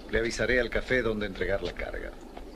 Le avisaré al café donde entregar la carga.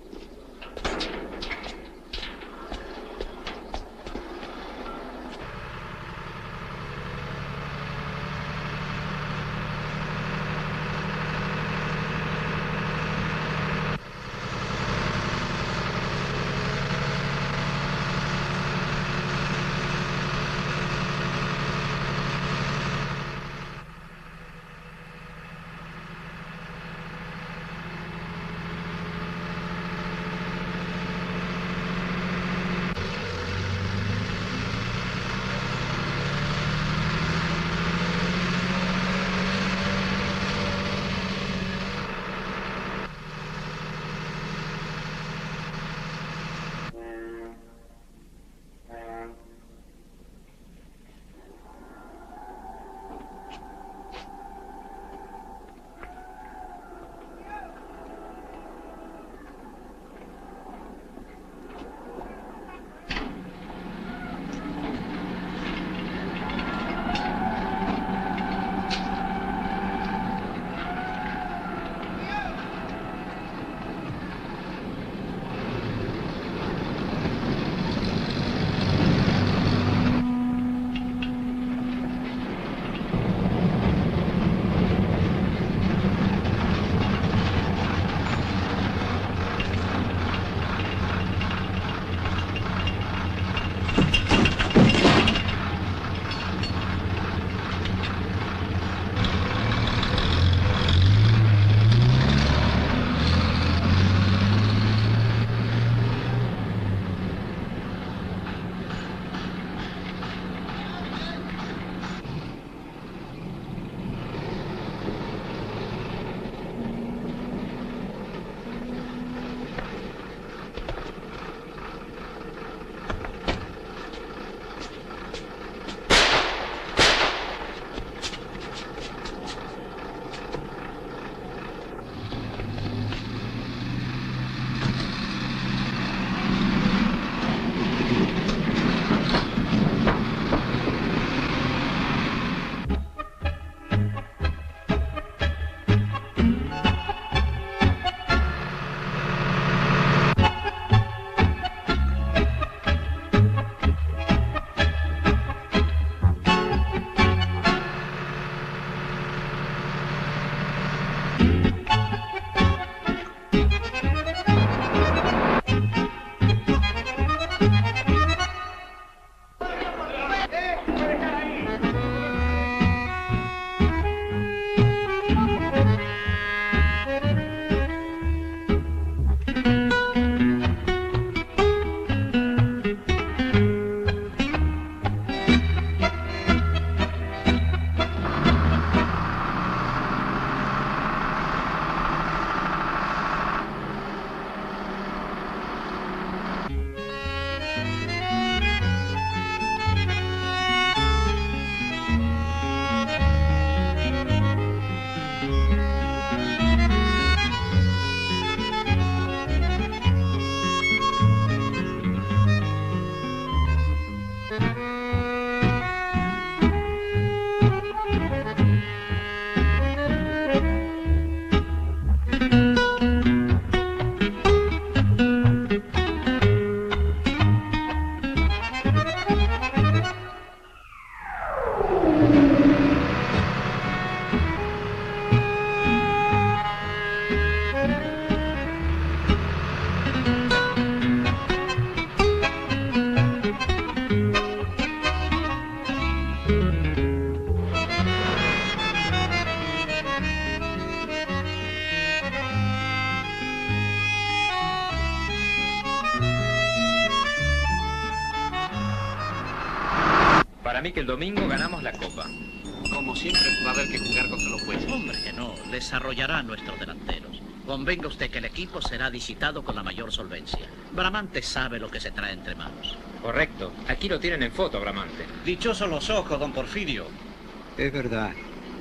Para mí que el domingo ganamos la Copa. Como siempre va a haber que jugar contra los jueces. Hombre, que no. Desarrollará a nuestros delanteros. Convenga usted que el equipo será visitado con la mayor solvencia. Bramante sabe lo que se trae entre manos. Correcto. Aquí lo tienen en foto, Bramante. Dichosos los ojos, don Porfirio. Es verdad.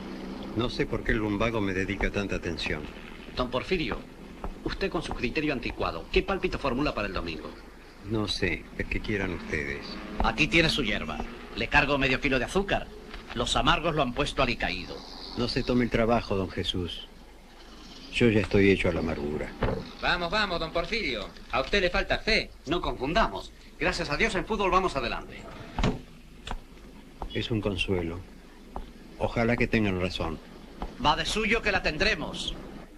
No sé por qué el lumbago me dedica tanta atención. Don Porfirio, usted con su criterio anticuado, ¿qué pálpito formula para el domingo? No sé, el que quieran ustedes. Aquí tiene su hierba. Le cargo medio kilo de azúcar. Los amargos lo han puesto alicaído. No se tome el trabajo, don Jesús. Yo ya estoy hecho a la amargura. Vamos, vamos, don Porfirio. A usted le falta fe. No confundamos. Gracias a Dios en fútbol vamos adelante. Es un consuelo. Ojalá que tengan razón. Va de suyo que la tendremos.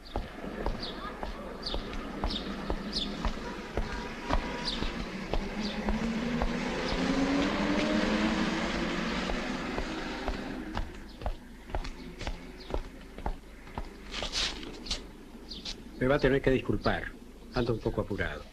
Me va a tener que disculpar. Ando un poco apurado.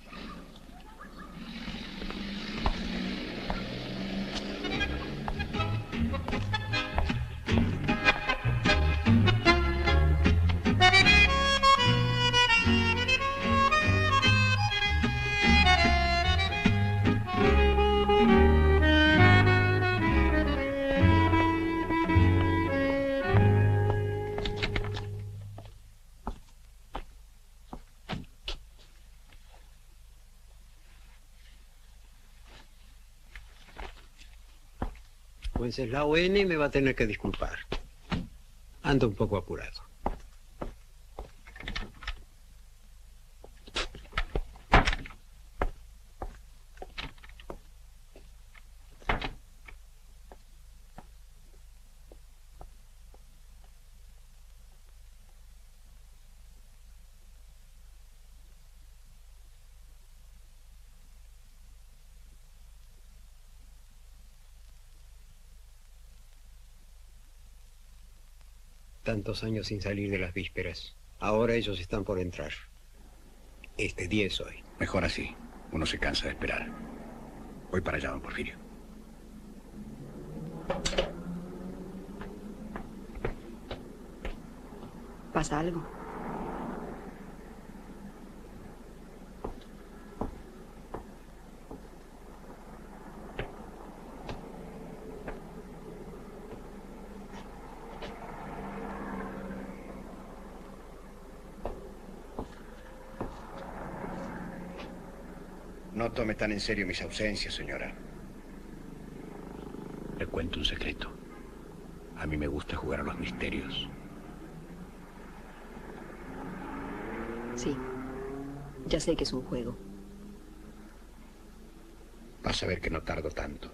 Wenceslao N. me va a tener que disculpar. Ando un poco apurado. Tantos años sin salir de las vísperas. Ahora ellos están por entrar. Este 10 hoy. Mejor así. Uno se cansa de esperar. Voy para allá, don Porfirio. ¿Pasa algo? No tome tan en serio mis ausencias, señora. Le cuento un secreto. A mí me gusta jugar a los misterios. Sí. Ya sé que es un juego. Vas a ver que no tardo tanto.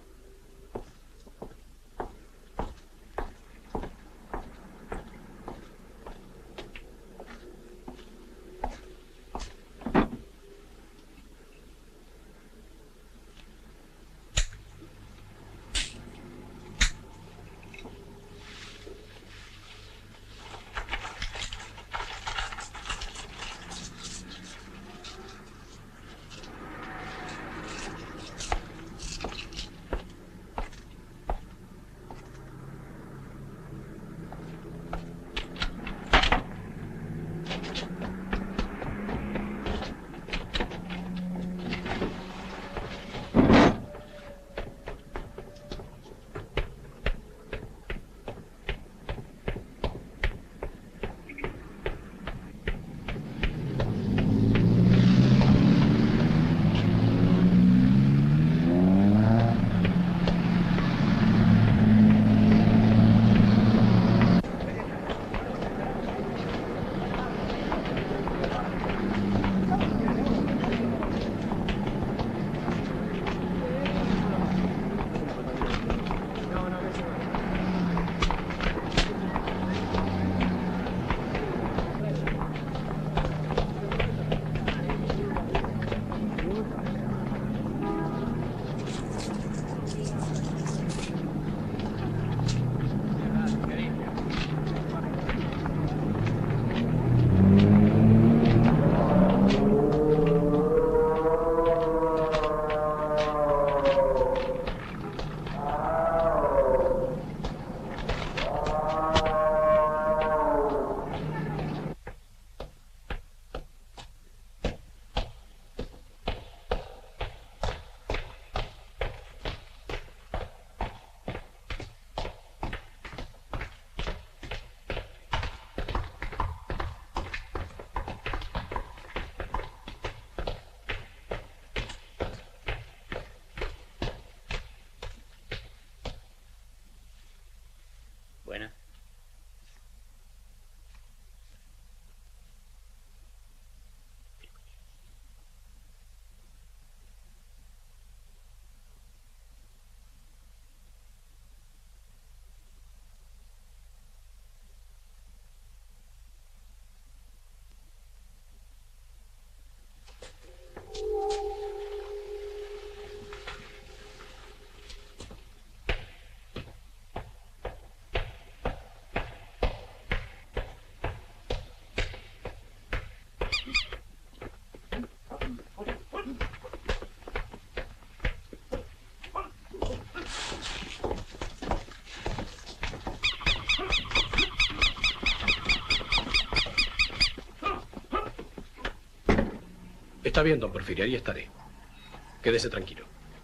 Está bien, don Porfirio, ahí estaré. Quédese tranquilo.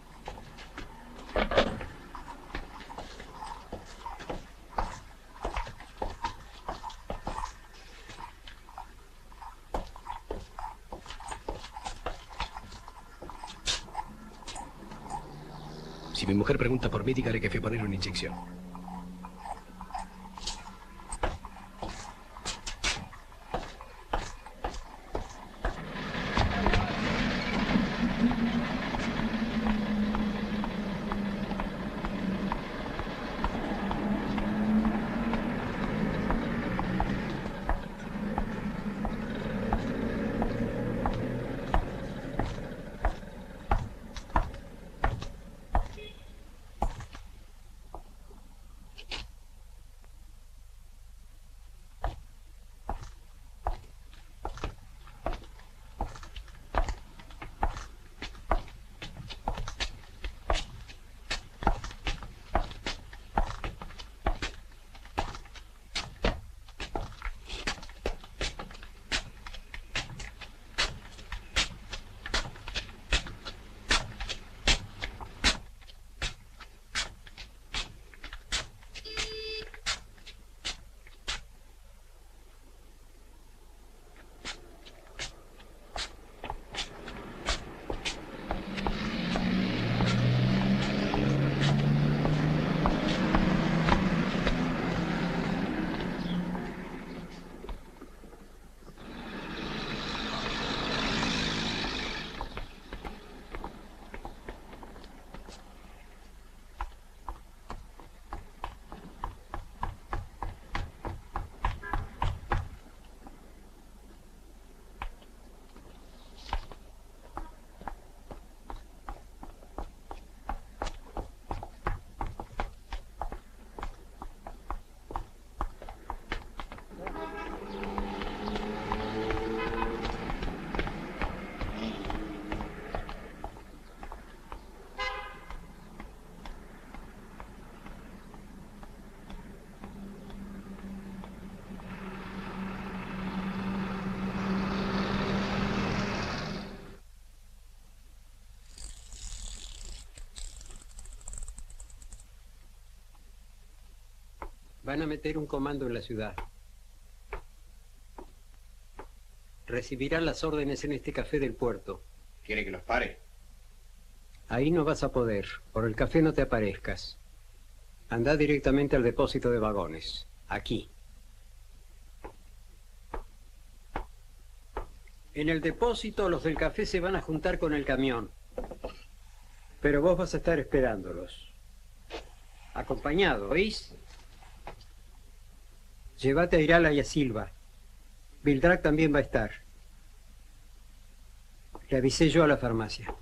Si mi mujer pregunta por mí, dígale que fui a poner una inyección. Van a meter un comando en la ciudad. Recibirán las órdenes en este café del puerto. ¿Quiere que los pare? Ahí no vas a poder. Por el café no te aparezcas. Anda directamente al depósito de vagones. Aquí. En el depósito los del café se van a juntar con el camión. Pero vos vas a estar esperándolos. Acompañado, ¿oís? Llévate a Irala y a Silva. Vildrac también va a estar. Le avisé yo a la farmacia.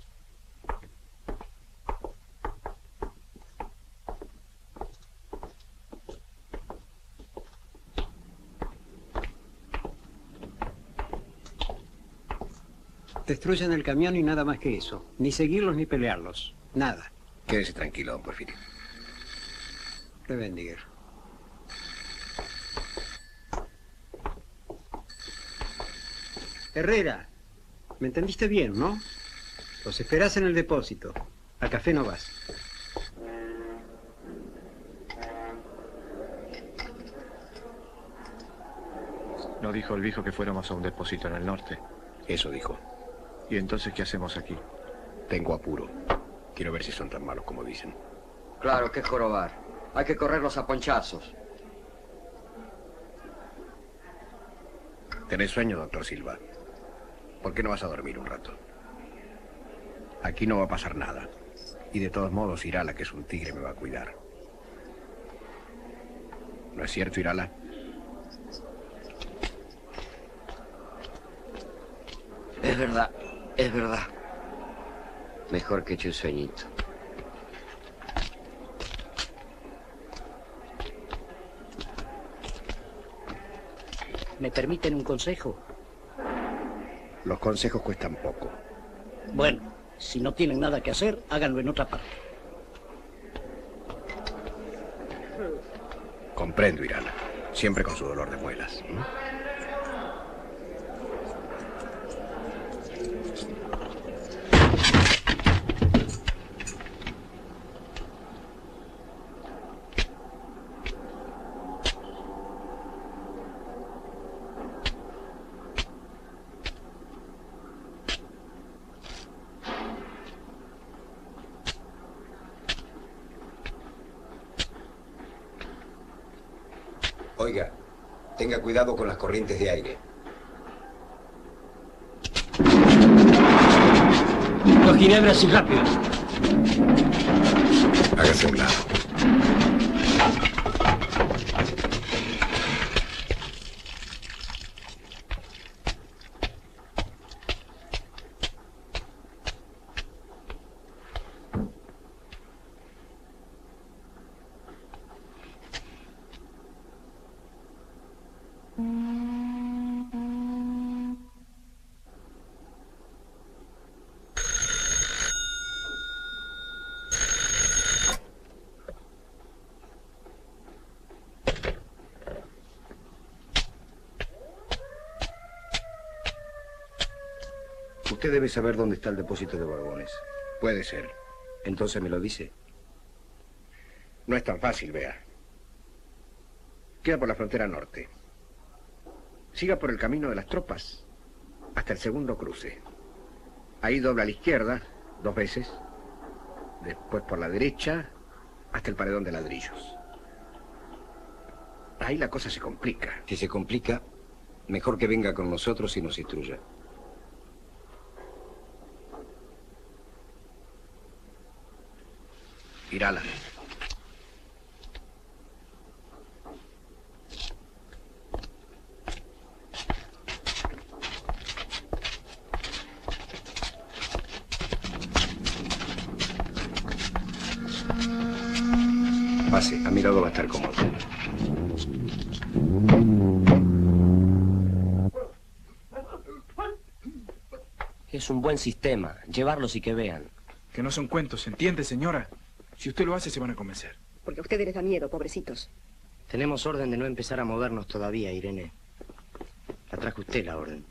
Destruyan el camión y nada más que eso. Ni seguirlos ni pelearlos. Nada. Quédese tranquilo, don Porfirio. Te bendiga. Herrera, me entendiste bien, ¿no? Los esperás en el depósito. Al café no vas. ¿No dijo el viejo que fuéramos a un depósito en el norte? Eso dijo. ¿Y entonces qué hacemos aquí? Tengo apuro. Quiero ver si son tan malos como dicen. Claro, que jorobar. Hay que correrlos a ponchazos. ¿Tenés sueño, doctor Silva? ¿Por qué no vas a dormir un rato? Aquí no va a pasar nada. Y de todos modos, Irala, que es un tigre, me va a cuidar. ¿No es cierto, Irala? Es verdad, es verdad. Mejor que eche un sueñito. ¿Me permiten un consejo? Los consejos cuestan poco. Bueno, si no tienen nada que hacer, háganlo en otra parte. Comprendo, Irala. Siempre con su dolor de muelas. Oiga, tenga cuidado con las corrientes de aire. Dos ginebras y rápido. Hágase a un lado. Usted debe saber dónde está el depósito de vagones. Puede ser. Entonces me lo dice. No es tan fácil, vea. Queda por la frontera norte. Siga por el camino de las tropas hasta el segundo cruce. Ahí dobla a la izquierda 2 veces. Después por la derecha hasta el paredón de ladrillos. Ahí la cosa se complica. Si se complica, mejor que venga con nosotros y nos instruya. Irala. Pase, a mi lado va a estar cómodo. Es un buen sistema. Llevarlos y que vean. Que no son cuentos, ¿entiende, señora? Si usted lo hace, se van a convencer. Porque a ustedes les da miedo, pobrecitos. Tenemos orden de no empezar a movernos todavía, Irene. La trajo usted la orden.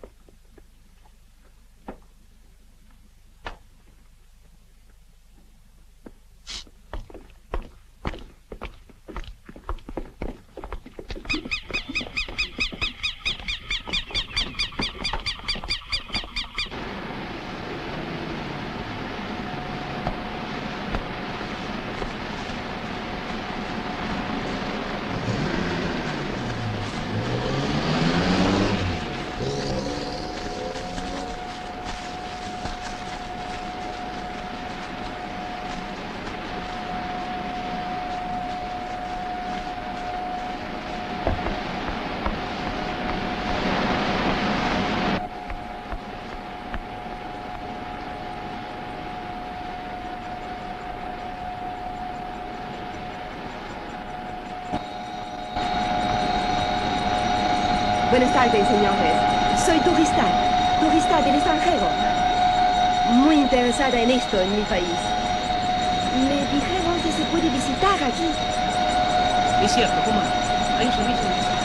Buenas tardes, señores. Soy turista del extranjero. Muy interesada en esto en mi país. Me dijeron que se puede visitar aquí. Es cierto, ¿cómo no? Hay un servicio de visita.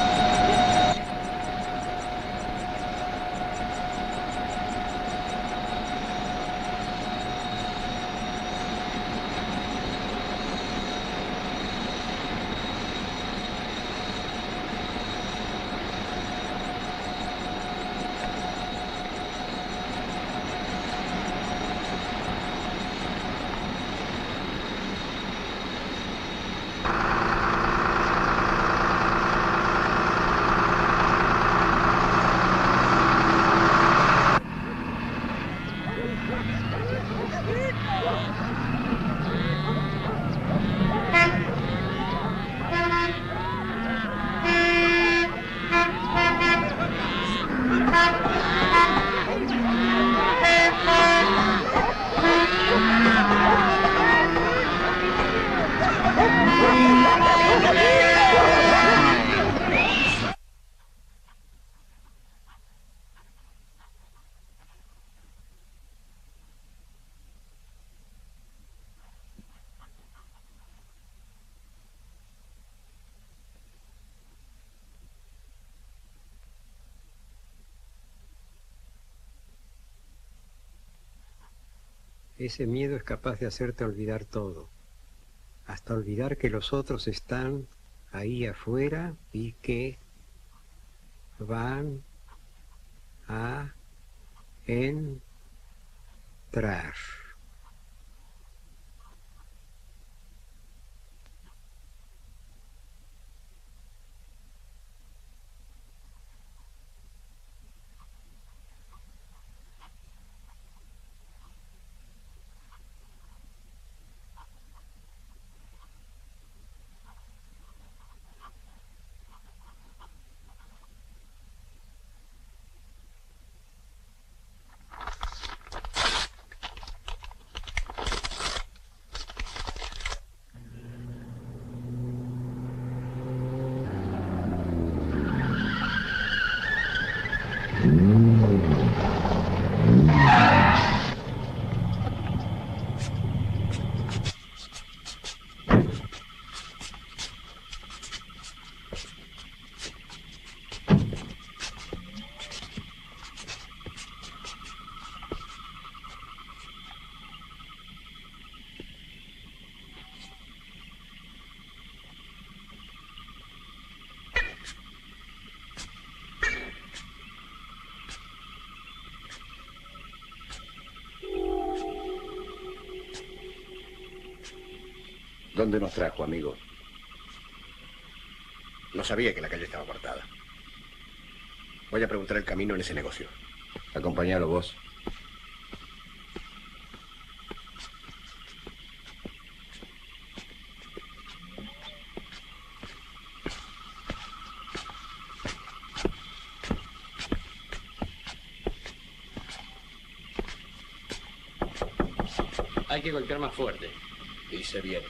Ese miedo es capaz de hacerte olvidar todo, hasta olvidar que los otros están ahí afuera y que van a entrar. ¿Dónde nos trajo, amigo? No sabía que la calle estaba cortada. Voy a preguntar el camino en ese negocio. Acompañalo vos. Hay que golpear más fuerte. Y se viene.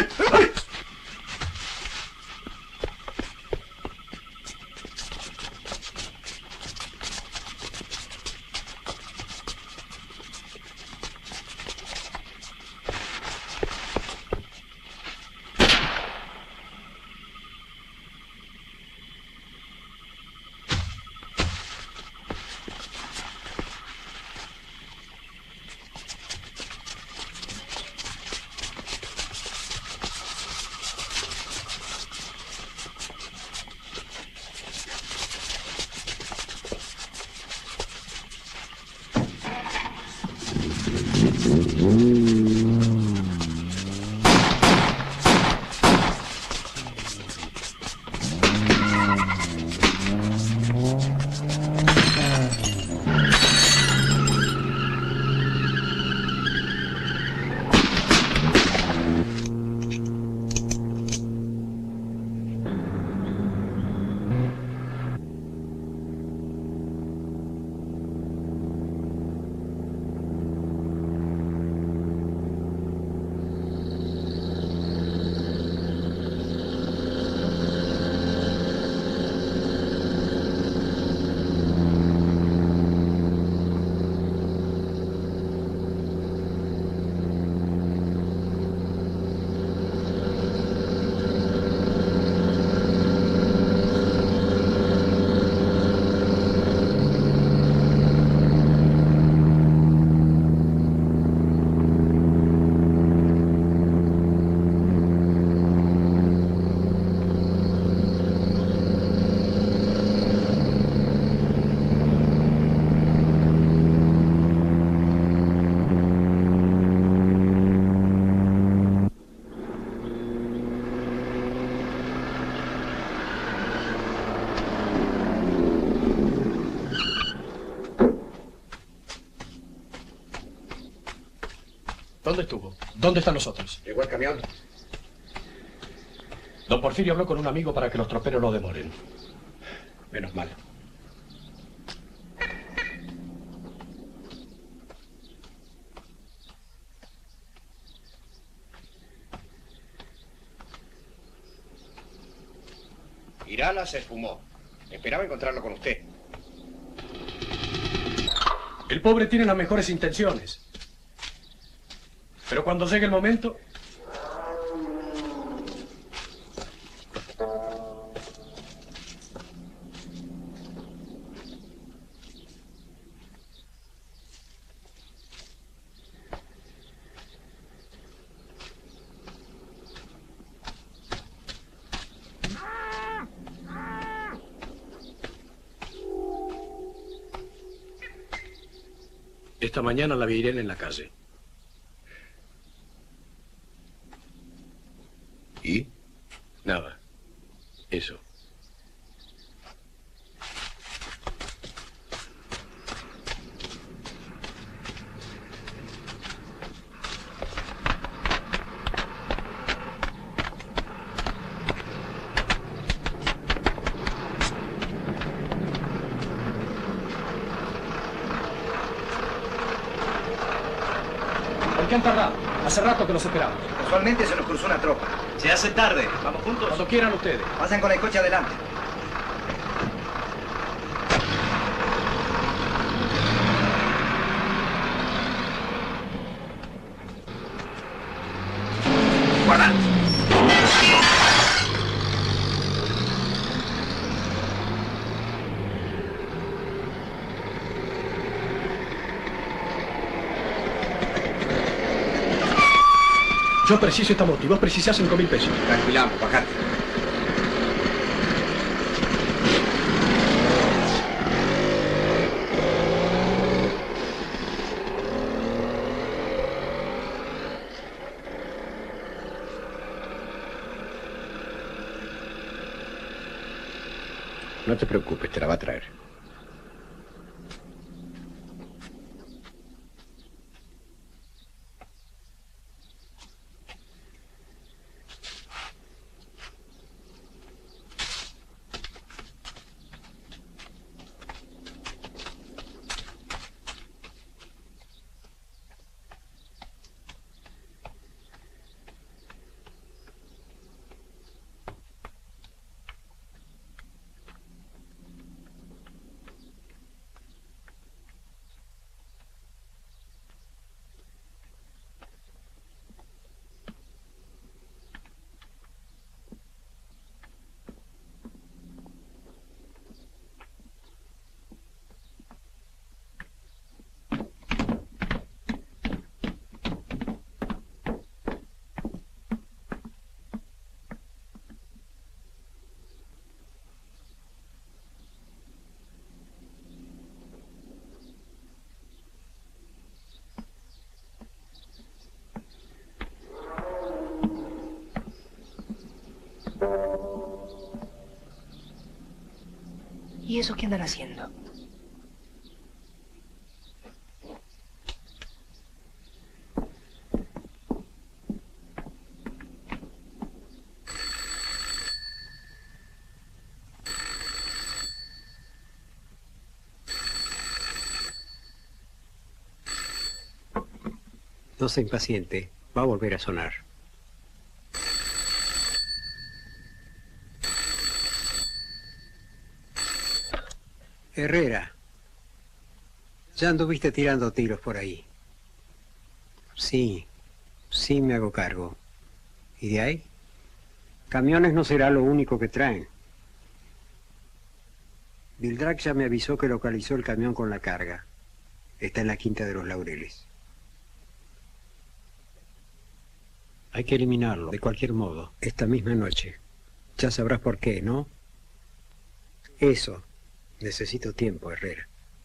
¿Dónde estuvo? ¿Dónde están los otros? Llegó el camión. Don Porfirio habló con un amigo para que los troperos no demoren. Menos mal. Irala se esfumó. Esperaba encontrarlo con usted. El pobre tiene las mejores intenciones. Pero cuando llegue el momento... Esta mañana la vi en la calle. ¿Y? Nada. Eso. ¿Por qué han tardado? Hace rato que los esperamos. Casualmente se nos cruzó una tropa. Se hace tarde. ¿Vamos juntos? Cuando quieran ustedes. Pasen con el coche adelante. ¡Guarda! Yo preciso esta moto y vos precisás 5.000 pesos. Tranquilamos, bajate. No te preocupes, te la va a traer. ¿Y eso qué andan haciendo? No se impaciente, va a volver a sonar. Herrera, ya anduviste tirando tiros por ahí. Sí, sí me hago cargo. ¿Y de ahí? Camiones no será lo único que traen. Vildrac ya me avisó que localizó el camión con la carga. Está en la Quinta de los Laureles. Hay que eliminarlo, de cualquier modo, esta misma noche. Ya sabrás por qué, ¿no? Eso. Necesito tiempo, Herrera.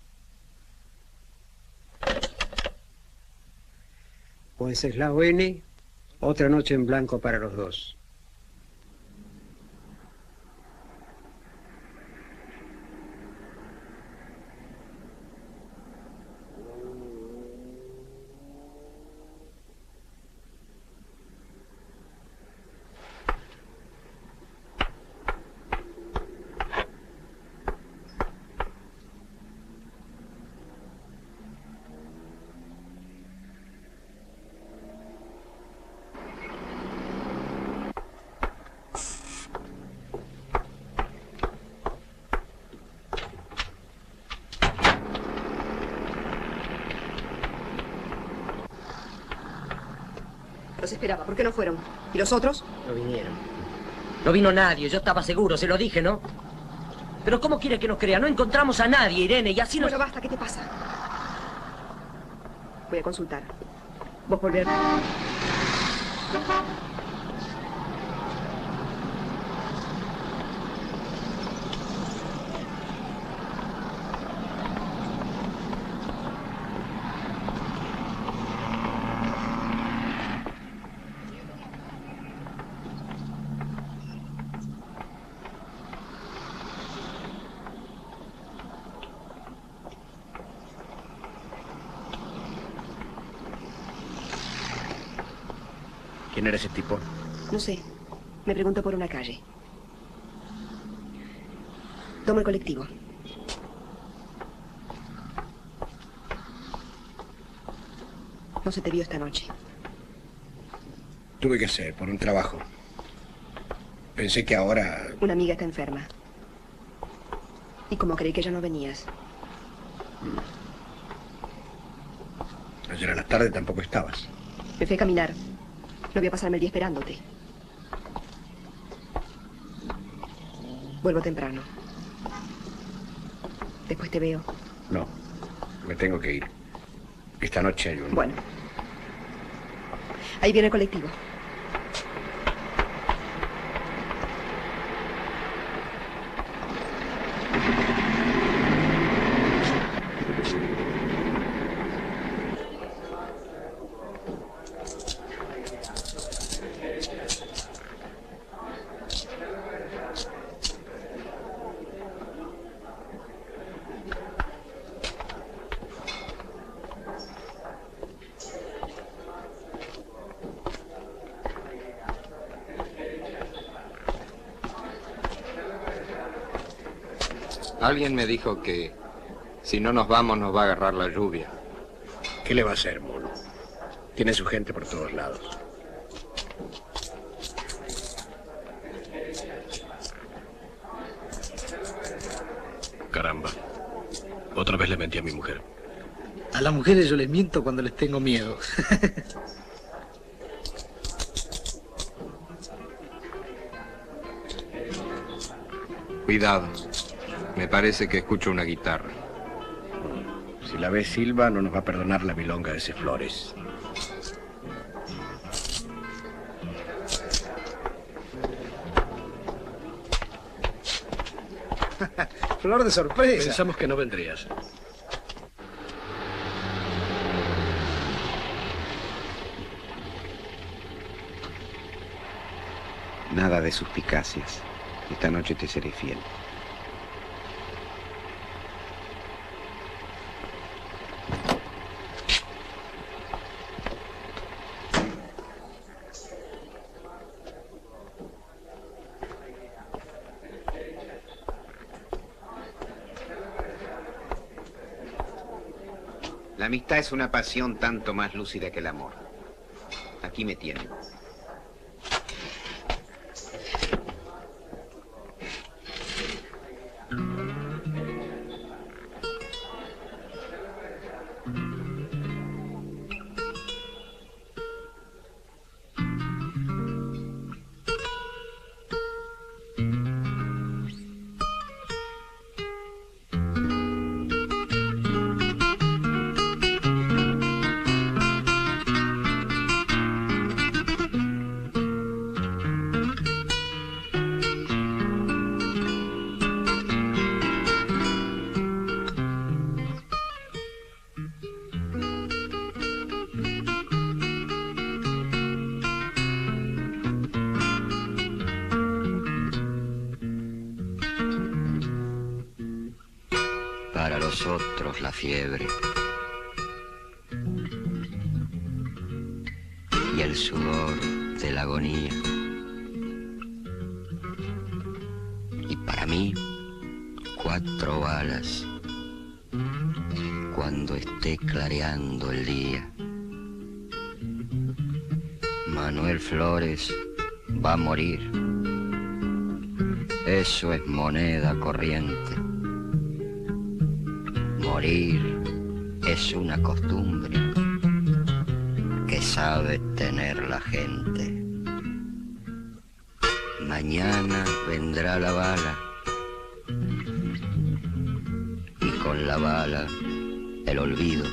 Wenceslao N., otra noche en blanco para los dos. Los esperaba. ¿Por qué no fueron? ¿Y los otros? No vinieron. No vino nadie, yo estaba seguro, se lo dije, ¿no? Pero ¿cómo quiere que nos crea? No encontramos a nadie, Irene, y así nos... Bueno, basta, ¿qué te pasa? Voy a consultar. Vos volver. ¿Quién era ese tipo? No sé. Me preguntó por una calle. Tomo el colectivo. No se te vio esta noche. Tuve que hacer, por un trabajo. Pensé que ahora... Una amiga está enferma. Y como creí que ya no venías. Ayer a la tarde tampoco estabas. Me fui a caminar. No voy a pasarme el día esperándote. Vuelvo temprano. Después te veo. No, me tengo que ir. Esta noche hay un... Bueno. Ahí viene el colectivo. Alguien me dijo que si no nos vamos nos va a agarrar la lluvia. ¿Qué le va a hacer, mono? Tiene su gente por todos lados. Caramba. Otra vez le mentí a mi mujer. A las mujeres yo les miento cuando les tengo miedo. Cuidado. Me parece que escucho una guitarra. Si la ve Silva, no nos va a perdonar la milonga de ese Flores. Flor de sorpresa. Pensamos que no vendrías. Nada de suspicacias. Esta noche te seré fiel. La amistad es una pasión tanto más lúcida que el amor. Aquí me tienen. Para los otros la fiebre y el sudor de la agonía. Y para mí, 4 balas cuando esté clareando el día. Manuel Flores va a morir. Eso es moneda corriente. Morir es una costumbre que sabe tener la gente. Mañana vendrá la bala y con la bala el olvido.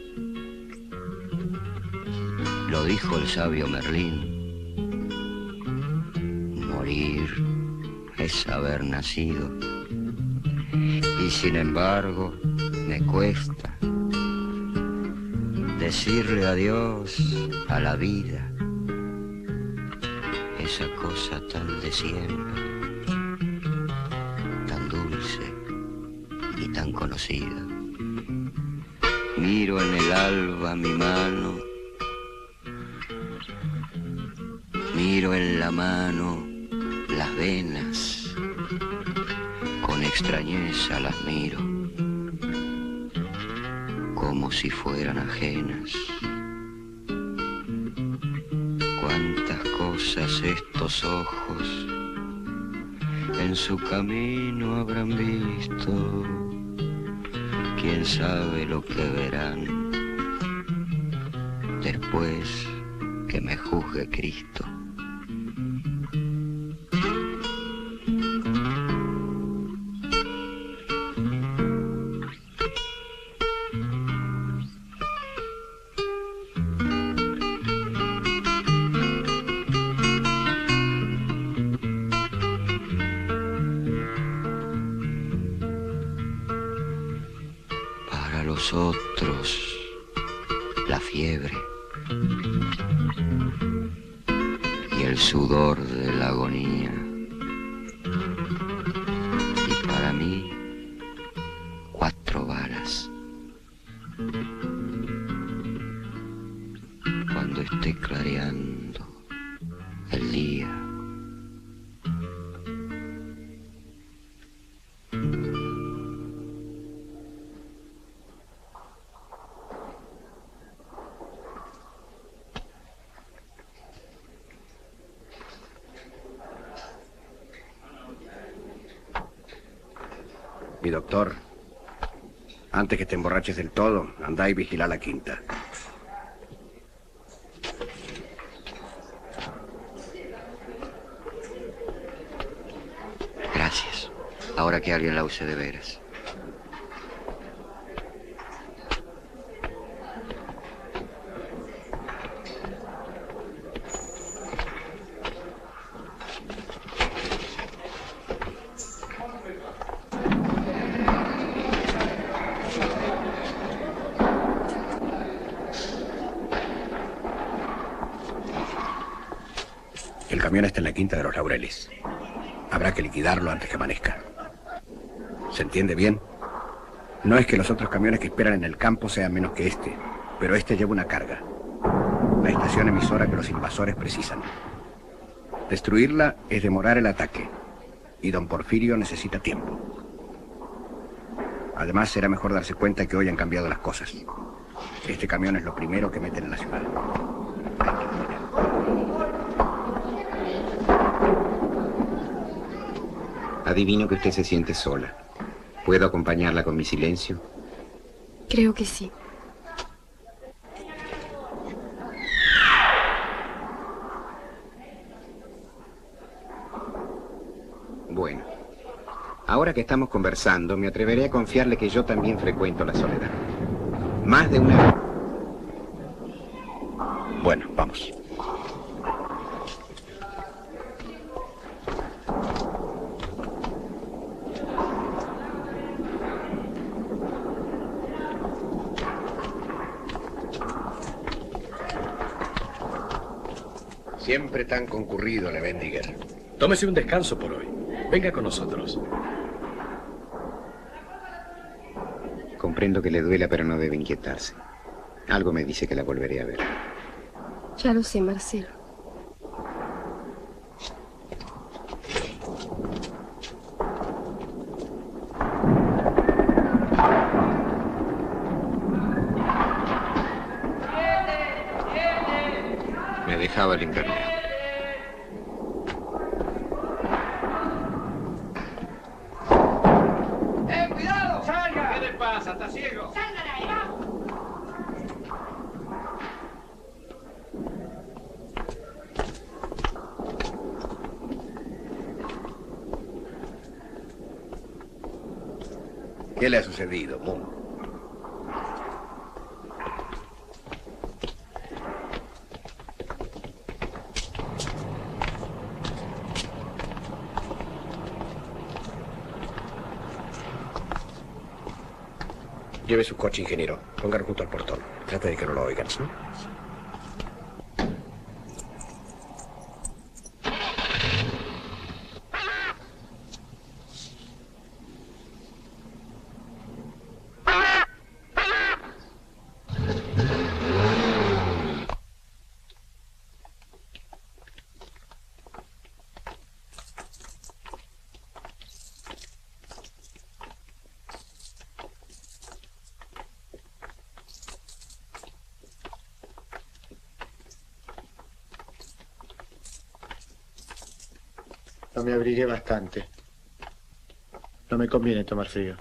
Lo dijo el sabio Merlín. Morir es haber nacido. Y sin embargo me cuesta decirle adiós a la vida, esa cosa tan de siempre, tan dulce y tan conocida. Miro en el alba mi mano, miro en la mano las venas, con extrañeza las miro, como si fueran ajenas. Cuántas cosas estos ojos en su camino habrán visto, quién sabe lo que verán después que me juzgue Cristo. Otros la fiebre y el sudor de la agonía, y para mí 4 balas cuando esté clareando el día. Mi doctor, antes que te emborraches del todo, andá y vigilá la quinta. Gracias. Ahora que alguien la use de veras. El camión está en la quinta de los Laureles. Habrá que liquidarlo antes que amanezca. ¿Se entiende bien? No es que los otros camiones que esperan en el campo sean menos que este, pero este lleva una carga. La estación emisora que los invasores precisan. Destruirla es demorar el ataque, y don Porfirio necesita tiempo. Además, será mejor darse cuenta que hoy han cambiado las cosas. Este camión es lo primero que meten en la ciudad. Adivino que usted se siente sola. ¿Puedo acompañarla con mi silencio? Creo que sí. Bueno, ahora que estamos conversando, me atreveré a confiarle que yo también frecuento la soledad. Más de una vez. Bueno, vamos. Siempre tan concurrido, Levendiger. Tómese un descanso por hoy. Venga con nosotros. Comprendo que le duela, pero no debe inquietarse. Algo me dice que la volveré a ver. Ya lo sé, Marcelo. Me dejaba el impermeable. ¡Cuidado! ¡Salga! ¿Qué le pasa? ¿Está ciego? ¡Salga de ahí, vamos! ¿Qué le ha sucedido, Moon? Lleve su coche, ingeniero. Póngalo junto al portón. Trate de que no lo oigan, ¿no? No me abrigué bastante. No me conviene tomar frío.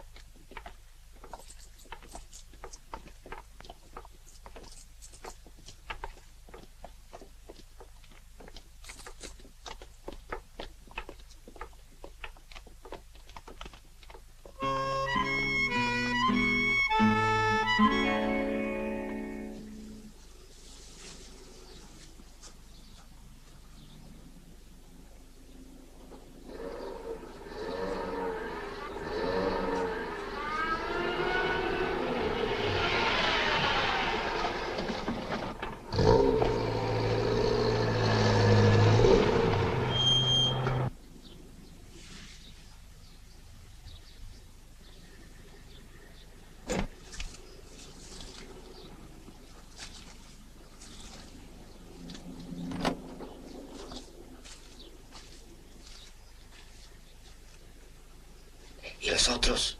¿Y los otros?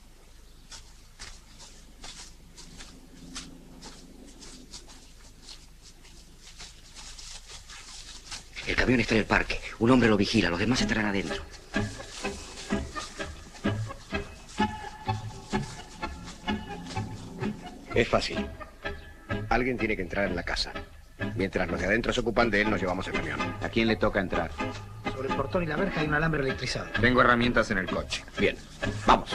El camión está en el parque. Un hombre lo vigila, los demás estarán adentro. Es fácil. Alguien tiene que entrar en la casa. Mientras los de adentro se ocupan de él, nos llevamos el camión. ¿A quién le toca entrar? Sobre el portón y la verja hay un alambre electrizado. Tengo herramientas en el coche. Bien, vamos.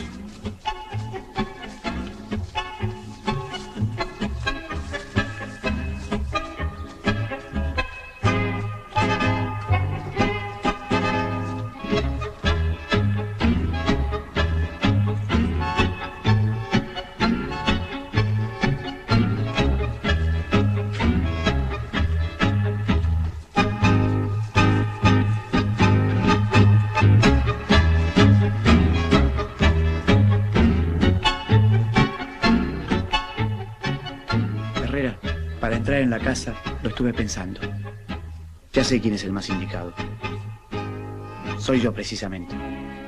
Para entrar en la casa, lo estuve pensando. Ya sé quién es el más indicado. Soy yo, precisamente.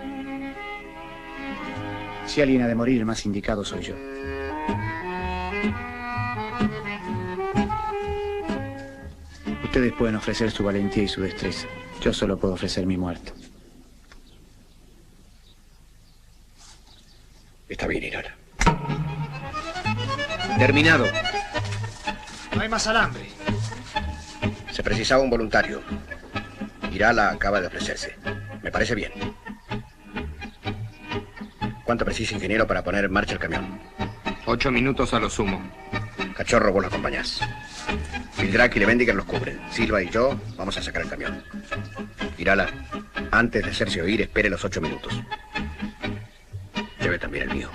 Si alguien ha de morir, el más indicado soy yo. Ustedes pueden ofrecer su valentía y su destreza. Yo solo puedo ofrecer mi muerte. Está bien, Irala. Terminado. No hay más alambre. Se precisaba un voluntario. Irala acaba de ofrecerse. Me parece bien. ¿Cuánto precisa, ingeniero, para poner en marcha el camión? 8 minutos a lo sumo. Cachorro, vos lo acompañás. Fildrack y Levendiger los cubren. Silva y yo vamos a sacar el camión. Irala, antes de hacerse oír, espere los 8 minutos. Lleve también el mío.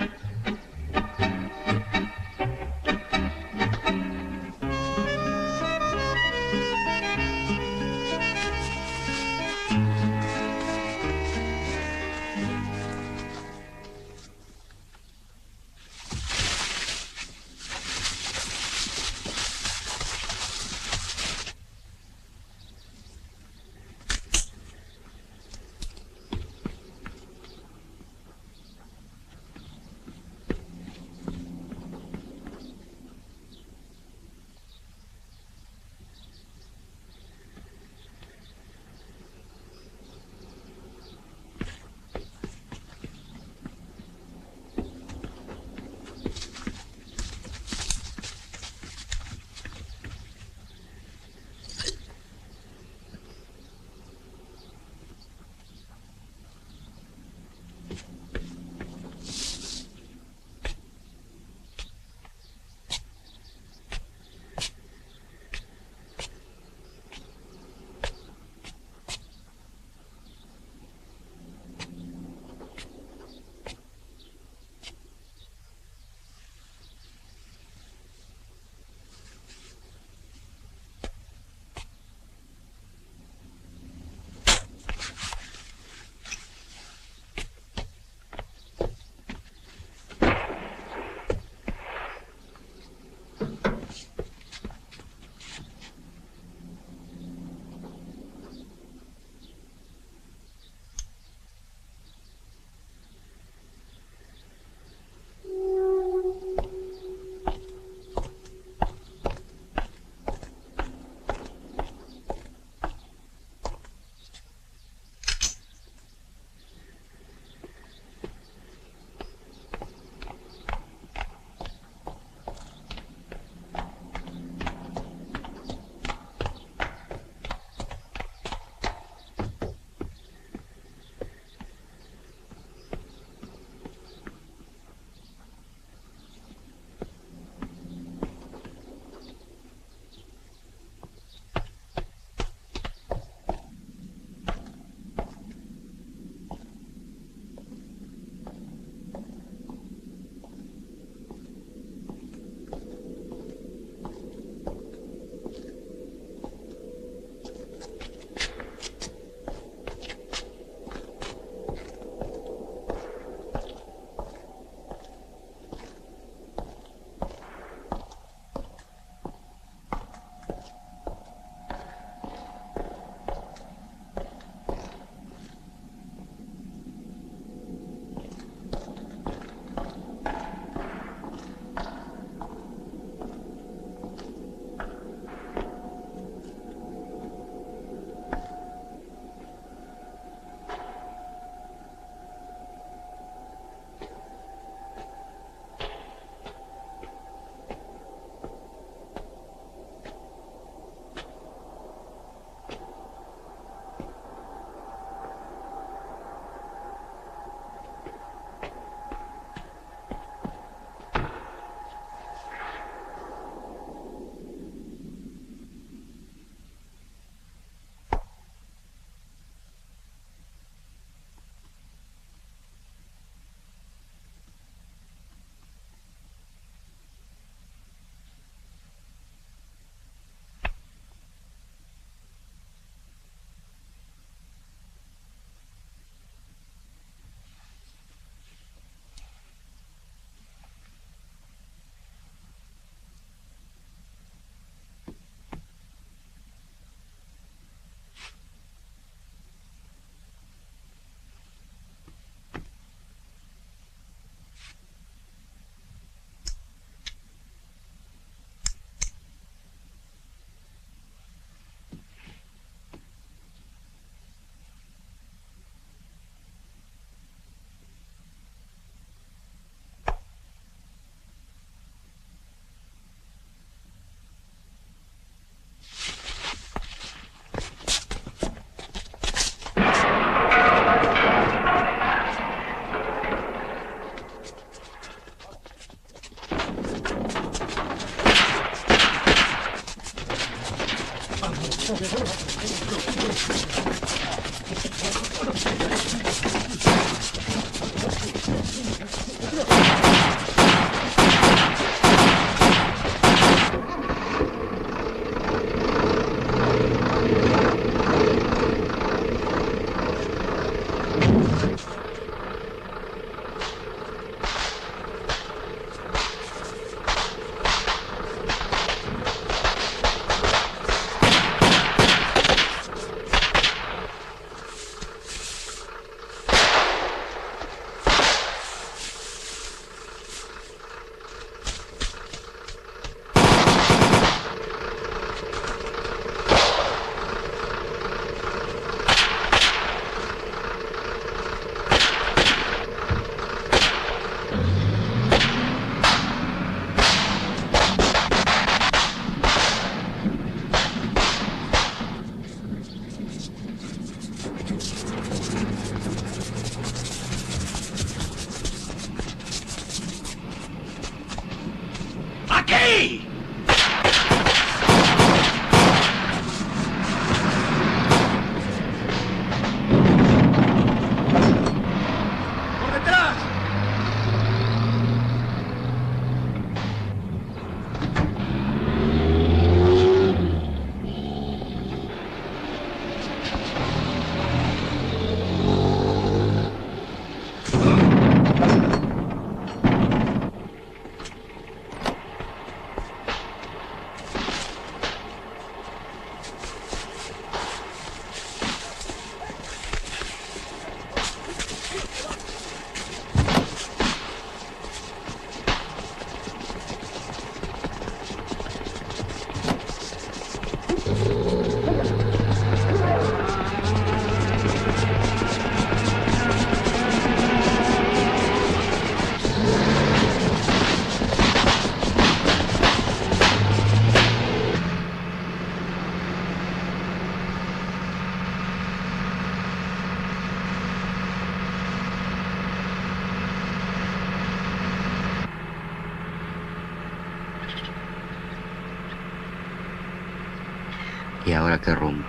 ¿Y ahora qué rumbo?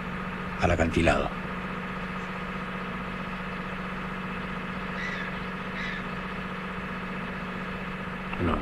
Al acantilado. No.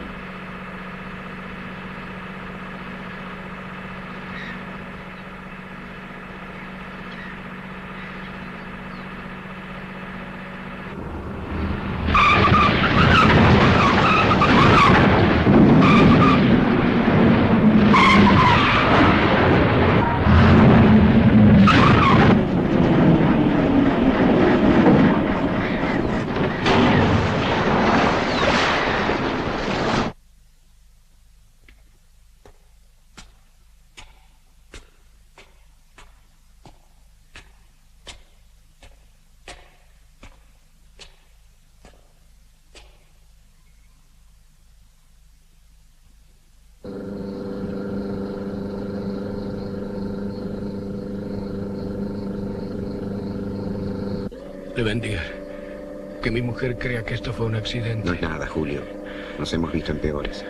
Le bendiga. Que mi mujer crea que esto fue un accidente. No es nada, Julio. Nos hemos visto en peores.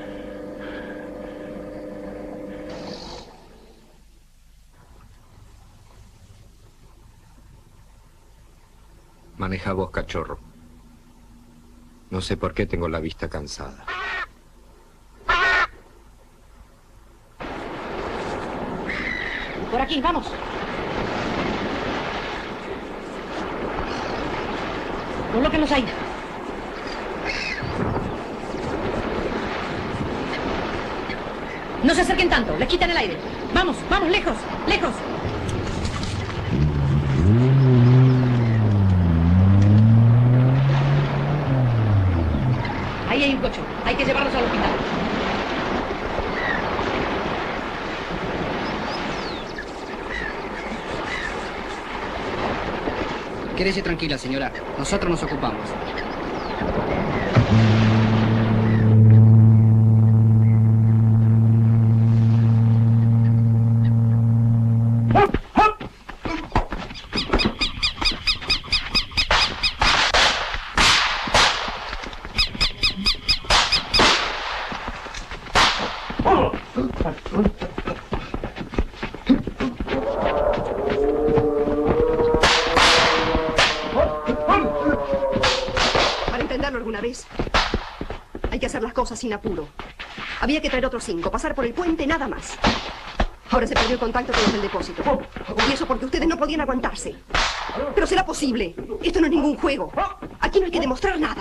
Maneja vos, cachorro. No sé por qué tengo la vista cansada. Por aquí, vamos. Colóquenlos ahí. No se acerquen tanto, les quitan el aire. Vamos, vamos, lejos, lejos. Ahí hay un coche, hay que llevarlos al hospital. Quédese tranquila, señora. Nosotros nos ocupamos. comprenderlo alguna vez. Hay que hacer las cosas sin apuro. Había que traer otros 5, pasar por el puente, nada más. Ahora se perdió el contacto con los del depósito. Y eso porque ustedes no podían aguantarse. Pero será posible. Esto no es ningún juego. Aquí no hay que demostrar nada.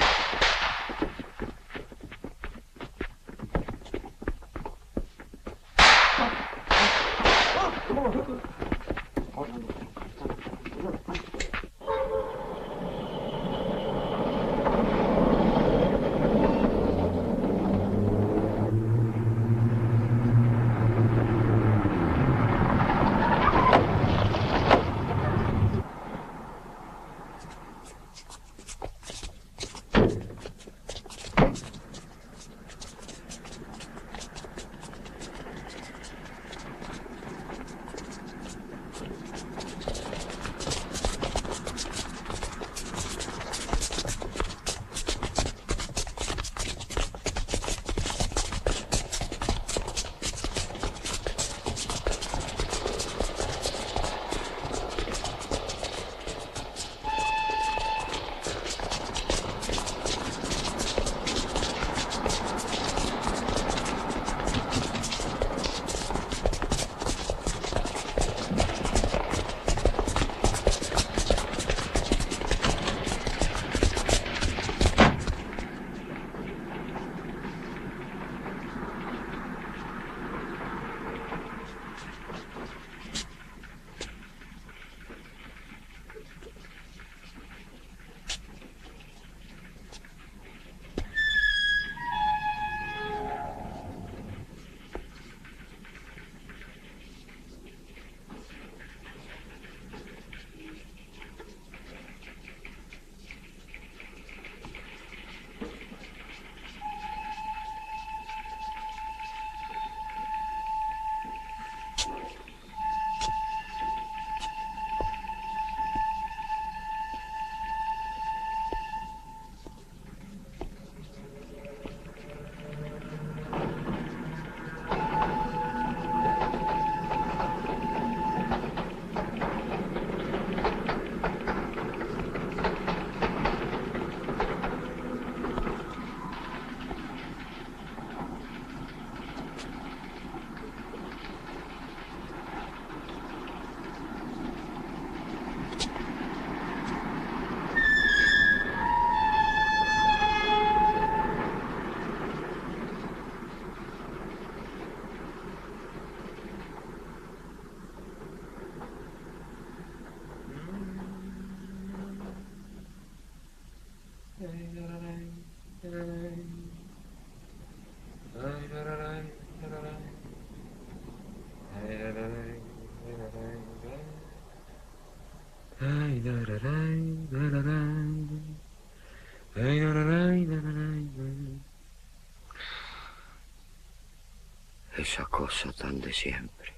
Esa cosa tan de siempre,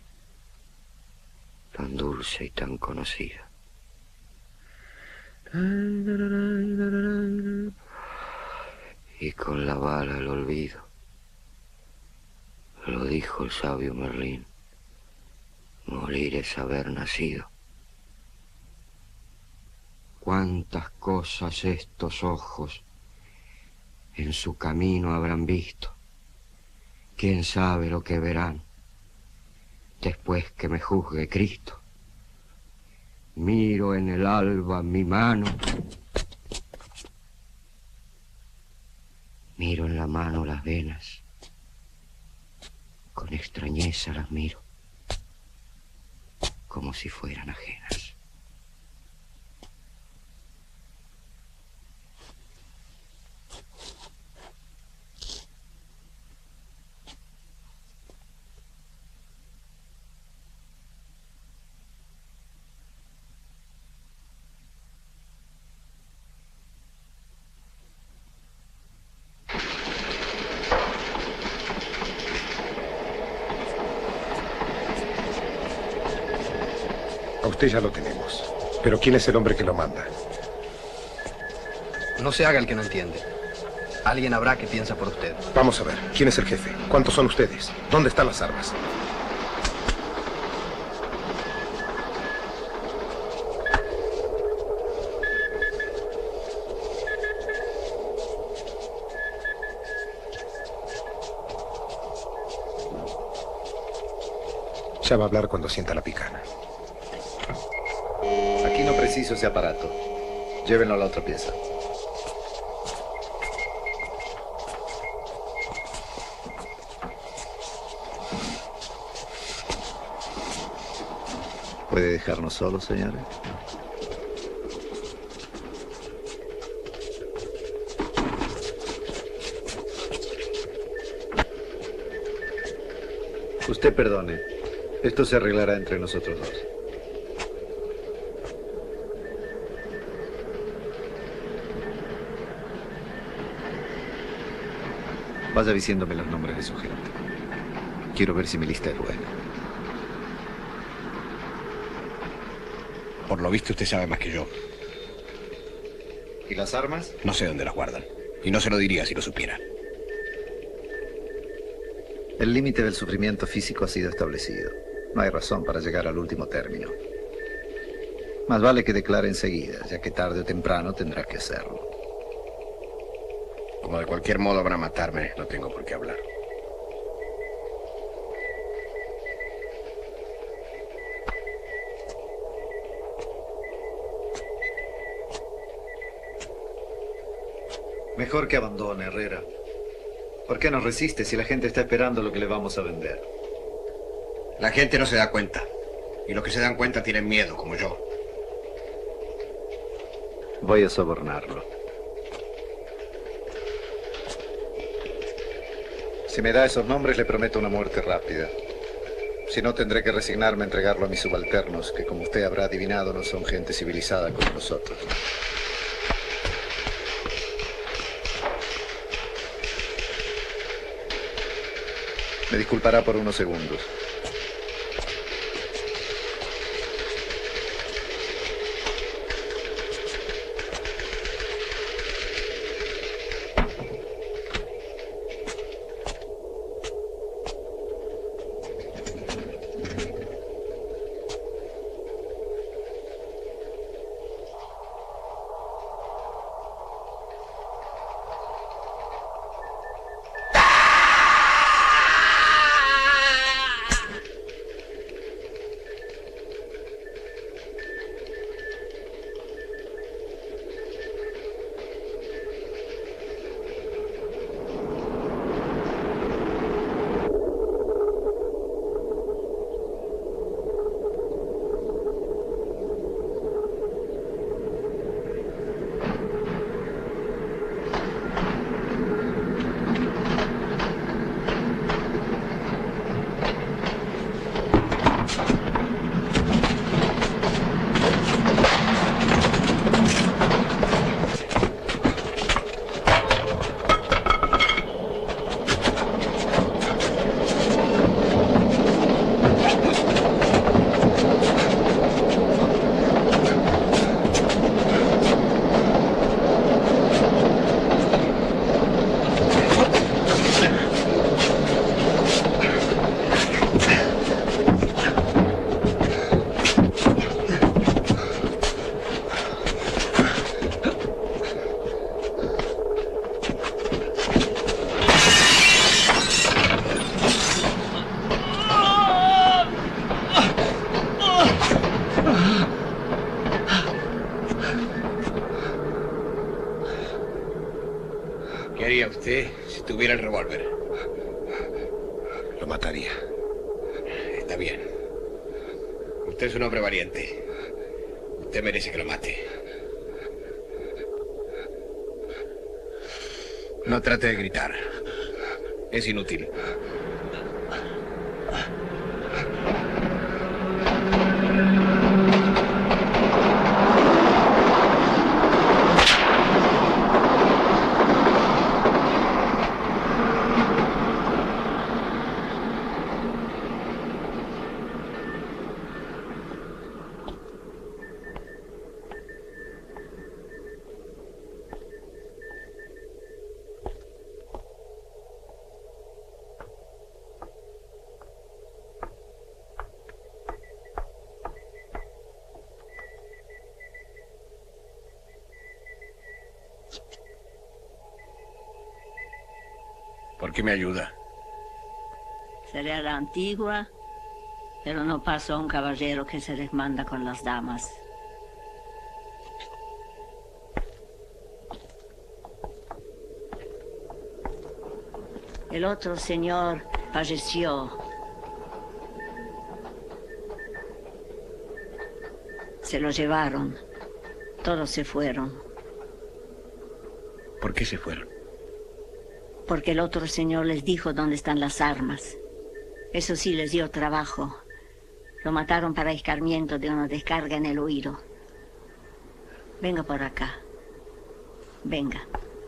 tan dulce y tan conocida. Y con la bala el olvido, lo dijo el sabio Merlín, morir es haber nacido. Cuántas cosas estos ojos en su camino habrán visto. ¿Quién sabe lo que verán después que me juzgue Cristo? Miro en el alba mi mano, miro en la mano las venas, con extrañeza las miro, como si fueran ajenas. A usted ya lo tenemos. Pero ¿quién es el hombre que lo manda? No se haga el que no entiende. Alguien habrá que piensa por usted. Vamos a ver. ¿Quién es el jefe? ¿Cuántos son ustedes? ¿Dónde están las armas? Ya va a hablar cuando sienta la picana. Aquí no preciso ese aparato. Llévenlo a la otra pieza. ¿Puede dejarnos solos, señores? Usted perdone. Esto se arreglará entre nosotros dos. Vaya diciéndome los nombres de su gente. Quiero ver si mi lista es buena. Por lo visto usted sabe más que yo. ¿Y las armas? No sé dónde las guardan. Y no se lo diría si lo supiera. El límite del sufrimiento físico ha sido establecido. No hay razón para llegar al último término. Más vale que declare enseguida, ya que tarde o temprano tendrá que hacerlo. Como de cualquier modo van a matarme, no tengo por qué hablar. Mejor que abandone, Herrera. ¿Por qué no resiste si la gente está esperando lo que le vamos a vender? La gente no se da cuenta. Y los que se dan cuenta tienen miedo, como yo. Voy a sobornarlo. Si me da esos nombres, le prometo una muerte rápida. Si no, tendré que resignarme a entregarlo a mis subalternos, que como usted habrá adivinado, no son gente civilizada como nosotros. Me disculpará por unos segundos. ¿Qué haría usted si tuviera el revólver? Lo mataría. Está bien. Usted es un hombre valiente. Usted merece que lo mate. No trate de gritar. Es inútil. ¿Por qué me ayuda? Seré a la antigua Pero no paso a un caballero que se desmanda con las damas. El otro señor falleció. Se lo llevaron. Todos se fueron. ¿Por qué se fueron? Porque el otro señor les dijo dónde están las armas. Eso sí les dio trabajo. Lo mataron para escarmiento de una descarga en el oído. Venga por acá. Venga.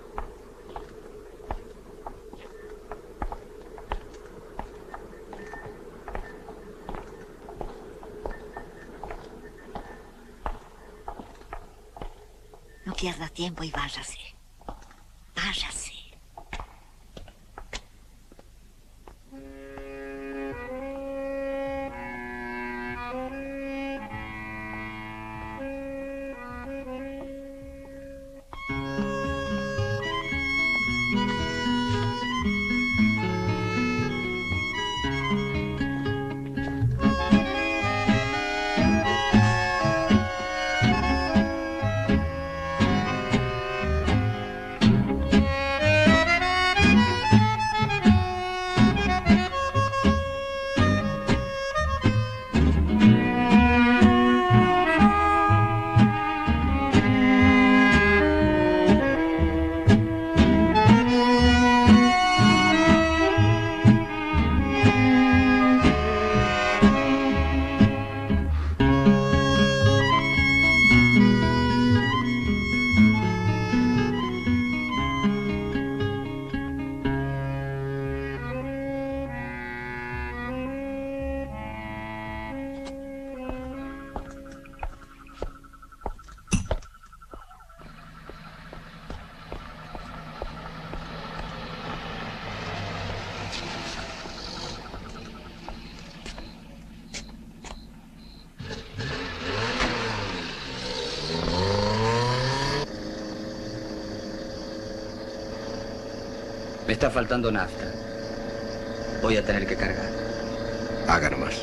No pierda tiempo y váyase. Váyase. Me está faltando nafta. Voy a tener que cargar. Haga nomás.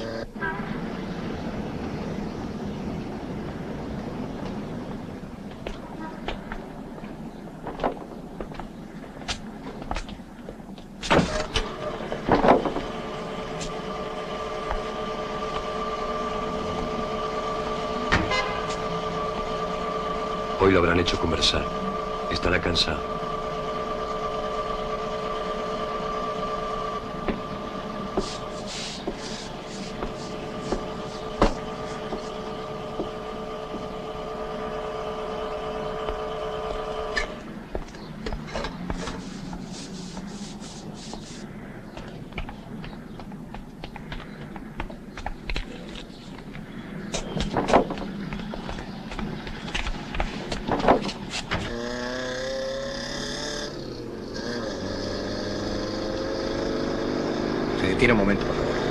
Hoy lo habrán hecho conversar. Estará cansado. Tira un momento, por favor.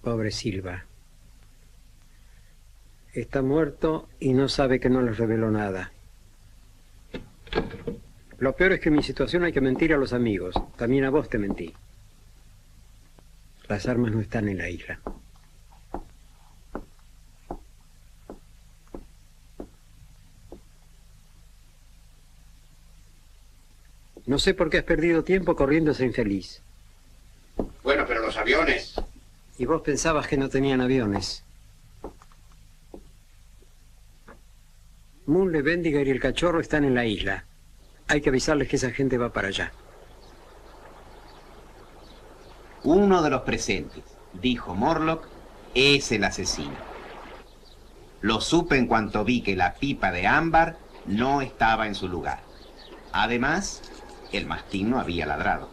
Pobre Silva. Está muerto y no sabe que no les reveló nada. Lo peor es que en mi situación hay que mentir a los amigos. También a vos te mentí. Las armas no están en la isla. No sé por qué has perdido tiempo corriendo ese infeliz. Bueno, pero los aviones. Y vos pensabas que no tenían aviones. Moon, Levendiger y el cachorro están en la isla. Hay que avisarles que esa gente va para allá. Uno de los presentes, dijo Morlock, es el asesino. Lo supe en cuanto vi que la pipa de ámbar no estaba en su lugar. Además, el mastín no había ladrado.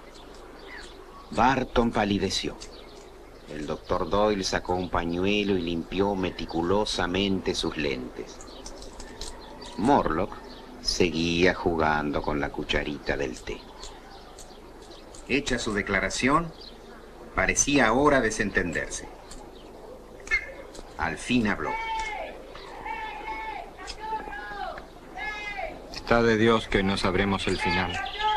Barton palideció. El doctor Doyle sacó un pañuelo y limpió meticulosamente sus lentes. Morlock seguía jugando con la cucharita del té. Hecha su declaración, parecía hora de desentenderse. Al fin habló. Está de Dios que no sabremos el final.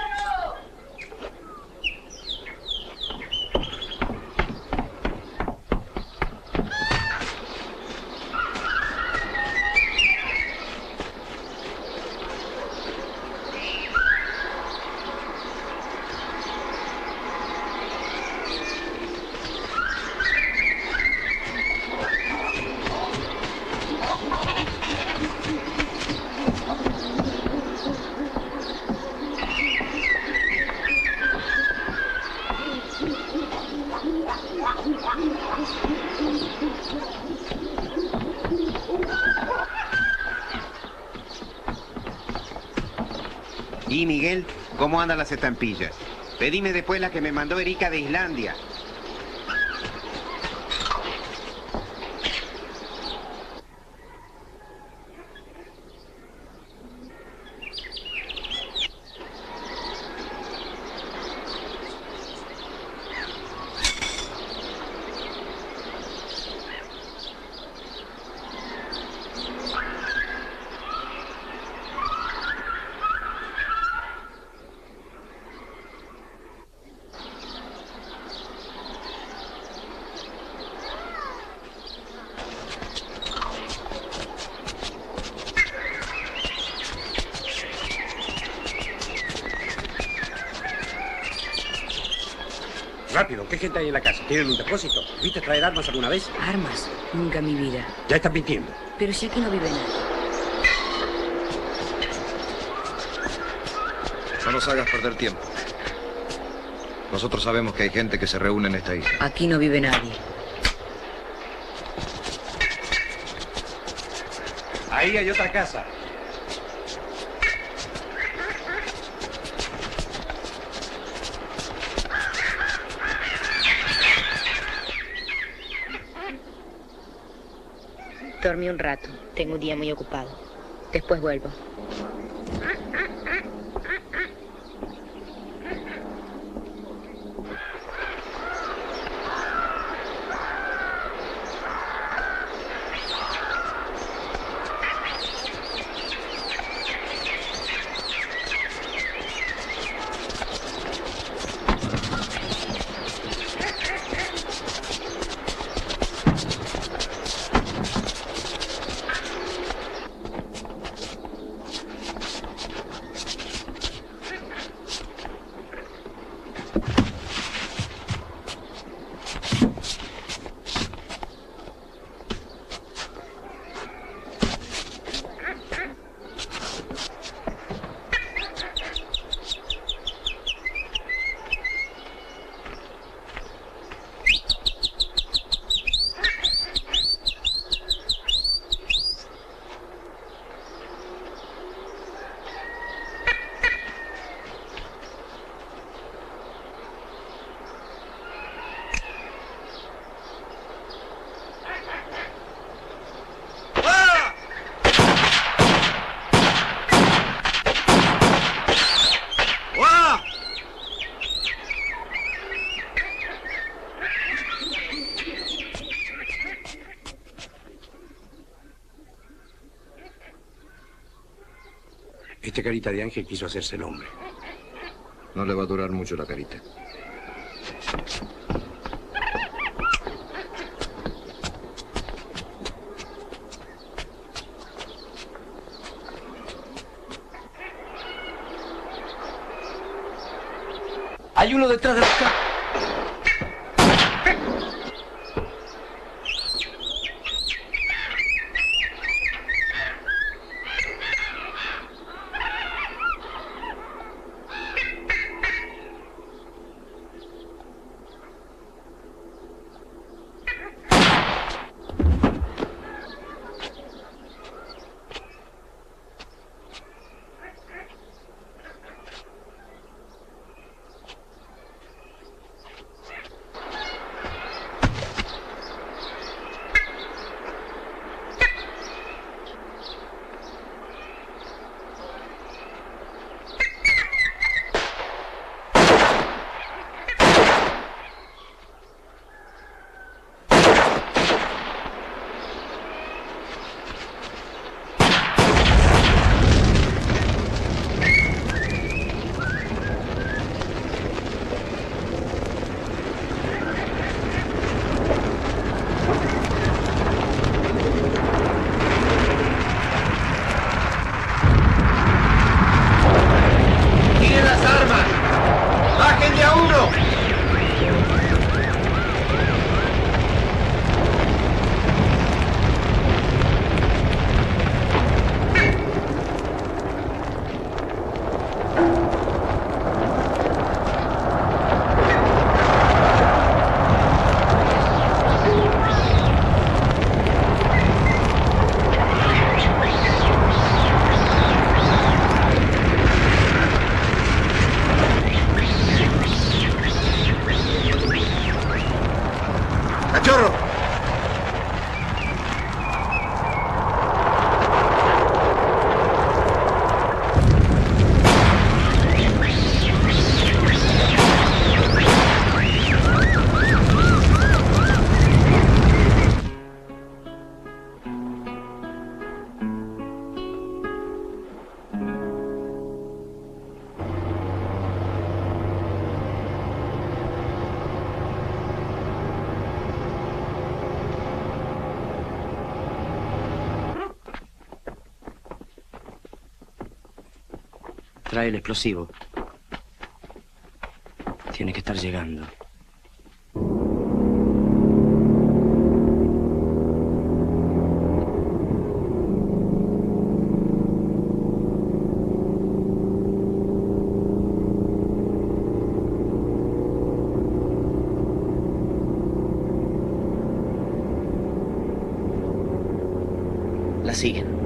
Y Miguel, ¿cómo andan las estampillas? Pedime después la que me mandó Erika de Islandia. Rápido, ¿qué gente hay en la casa? ¿Tienen un depósito? ¿Viste traer armas alguna vez? ¿Armas? Nunca en mi vida. Ya están mintiendo. Pero si aquí no vive nadie. No nos hagas perder tiempo. Nosotros sabemos que hay gente que se reúne en esta isla. Aquí no vive nadie. Ahí hay otra casa. Dormí un rato. Tengo un día muy ocupado. Después vuelvo. Este Carita de Ángel quiso hacerse el hombre. No le va a durar mucho la carita. Hay uno detrás de la casa. Trae el explosivo. Tiene que estar llegando. La siguen.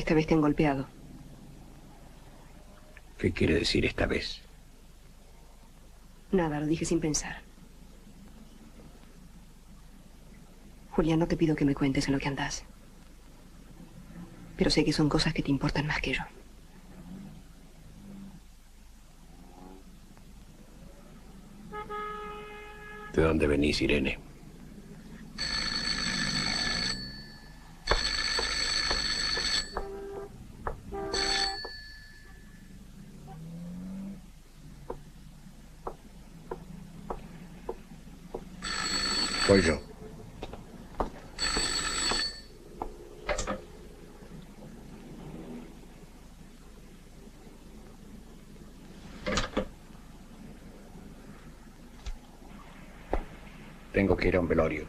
Esta vez te han golpeado. ¿Qué quiere decir esta vez? Nada, lo dije sin pensar. Julián, no te pido que me cuentes en lo que andas. Pero sé que son cosas que te importan más que yo. ¿De dónde venís, Irene? Voy yo. Tengo que ir a un velorio.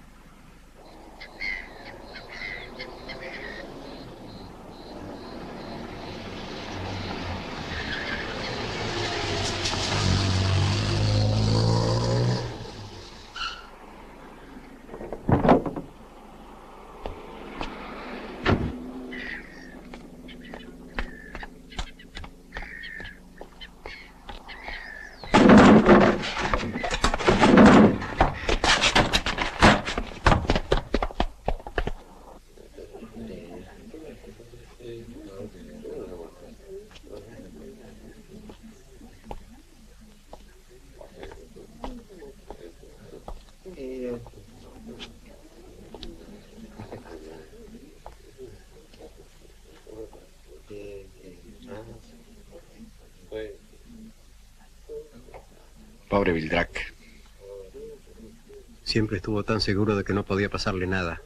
Pobre Vildrac. Siempre estuvo tan seguro de que no podía pasarle nada.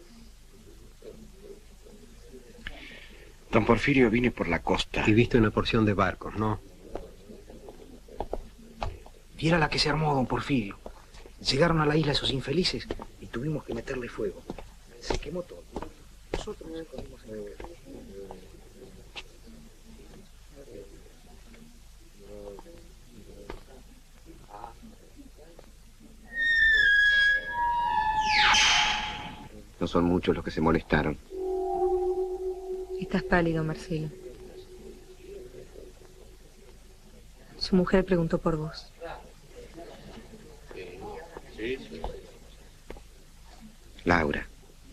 Don Porfirio, vine por la costa. Y viste una porción de barcos, ¿no? Viera la que se armó, don Porfirio. Llegaron a la isla esos infelices y tuvimos que meterle fuego. Se quemó todo. Nosotros nos escondimos en el... No son muchos los que se molestaron. Estás pálido, Marcelo. Su mujer preguntó por vos. Laura.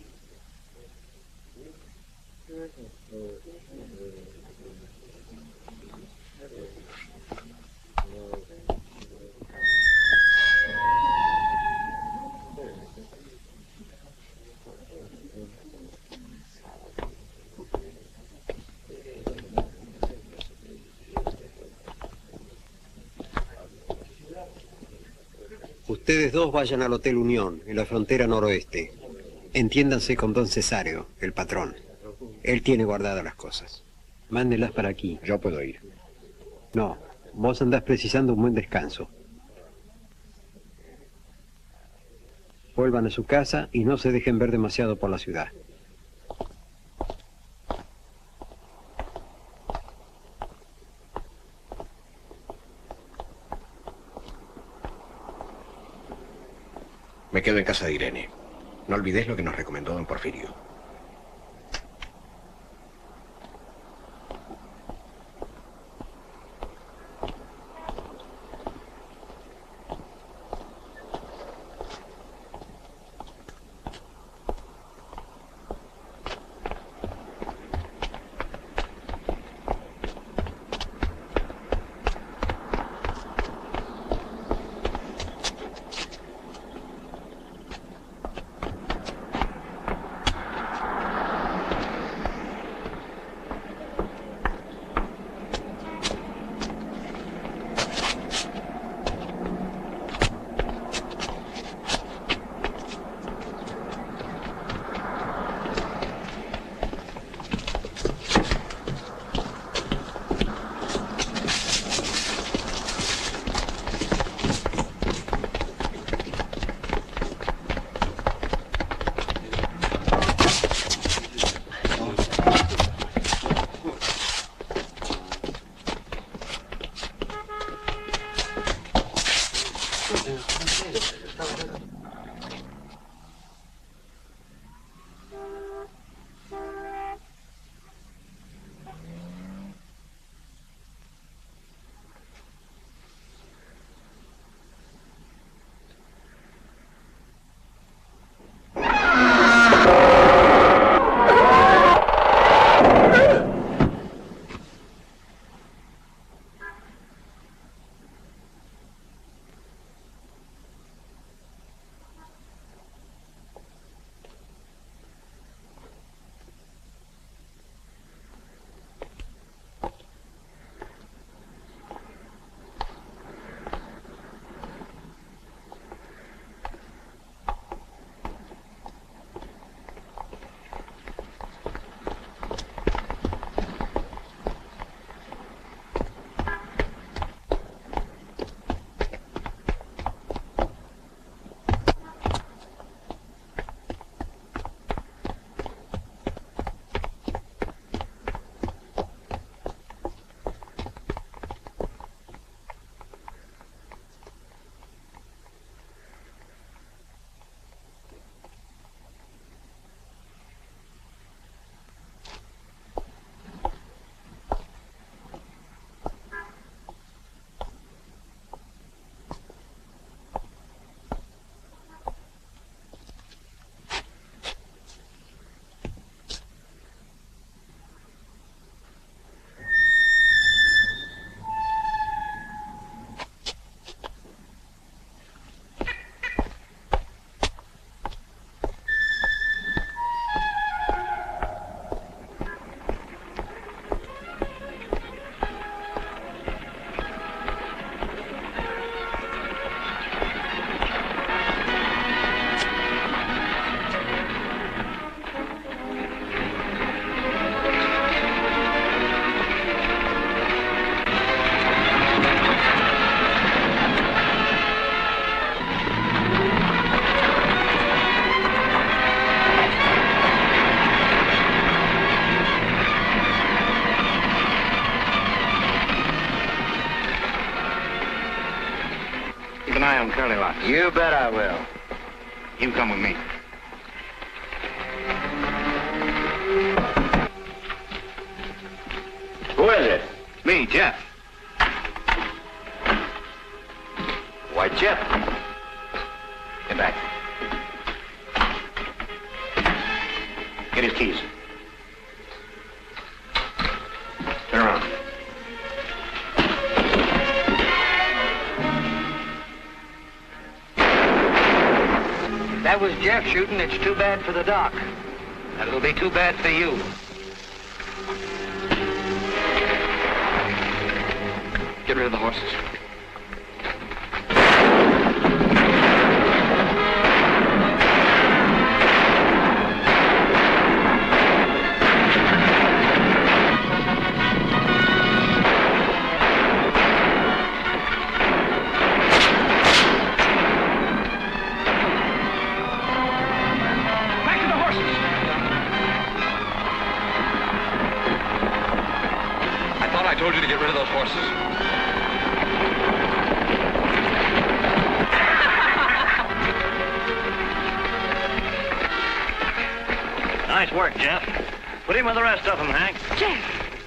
Ustedes dos vayan al Hotel Unión, en la frontera noroeste. Entiéndanse con don Cesario, el patrón. Él tiene guardadas las cosas. Mándenlas para aquí. Yo puedo ir. No, vos andás precisando un buen descanso. Vuelvan a su casa y no se dejen ver demasiado por la ciudad. Me quedo en casa de Irene. No olvides lo que nos recomendó don Porfirio. You bet I will. You come with me. Who is it? Me, Jeff. Why, Jeff. Get back. Get his keys. Turn around. That was Jeff shooting. It's too bad for the doc. And it'll be too bad for you. Get rid of the horses. I told you to get rid of those horses. Nice work, Jeff. Put him with the rest of them, Hank. Jeff!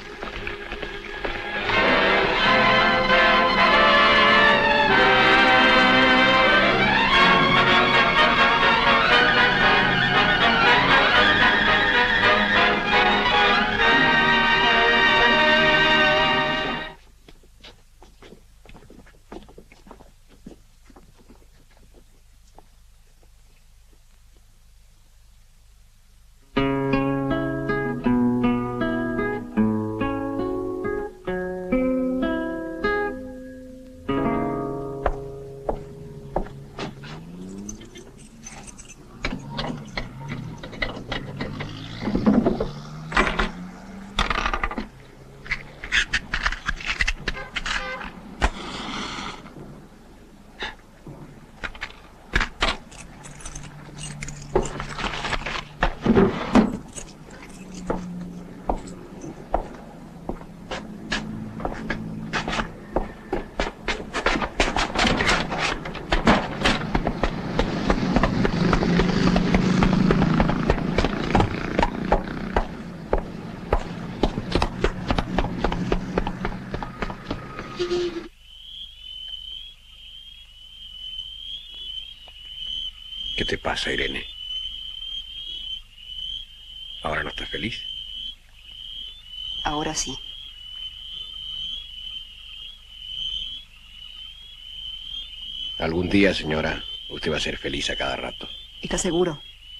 ¿Qué te pasa, Irene? ¿Ahora no estás feliz? Ahora sí. Algún día, señora, usted va a ser feliz a cada rato. ¿Estás seguro?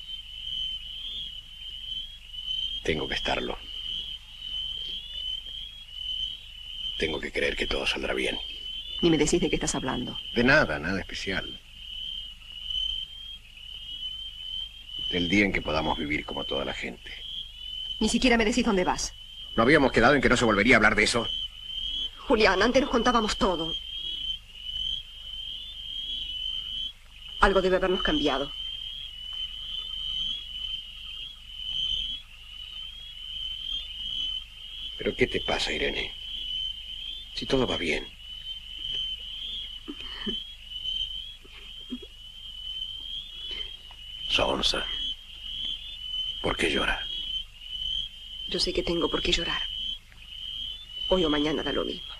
Tengo que estarlo. Tengo que creer que todo saldrá bien. Ni me decís de qué estás hablando. De nada, nada especial. Del día en que podamos vivir como toda la gente. Ni siquiera me decís dónde vas. ¿No habíamos quedado en que no se volvería a hablar de eso? Julián, antes nos contábamos todo. Algo debe habernos cambiado. ¿Pero qué te pasa, Irene? Si todo va bien. Sonsa, ¿por qué llora? Yo sé que tengo por qué llorar. Hoy o mañana da lo mismo.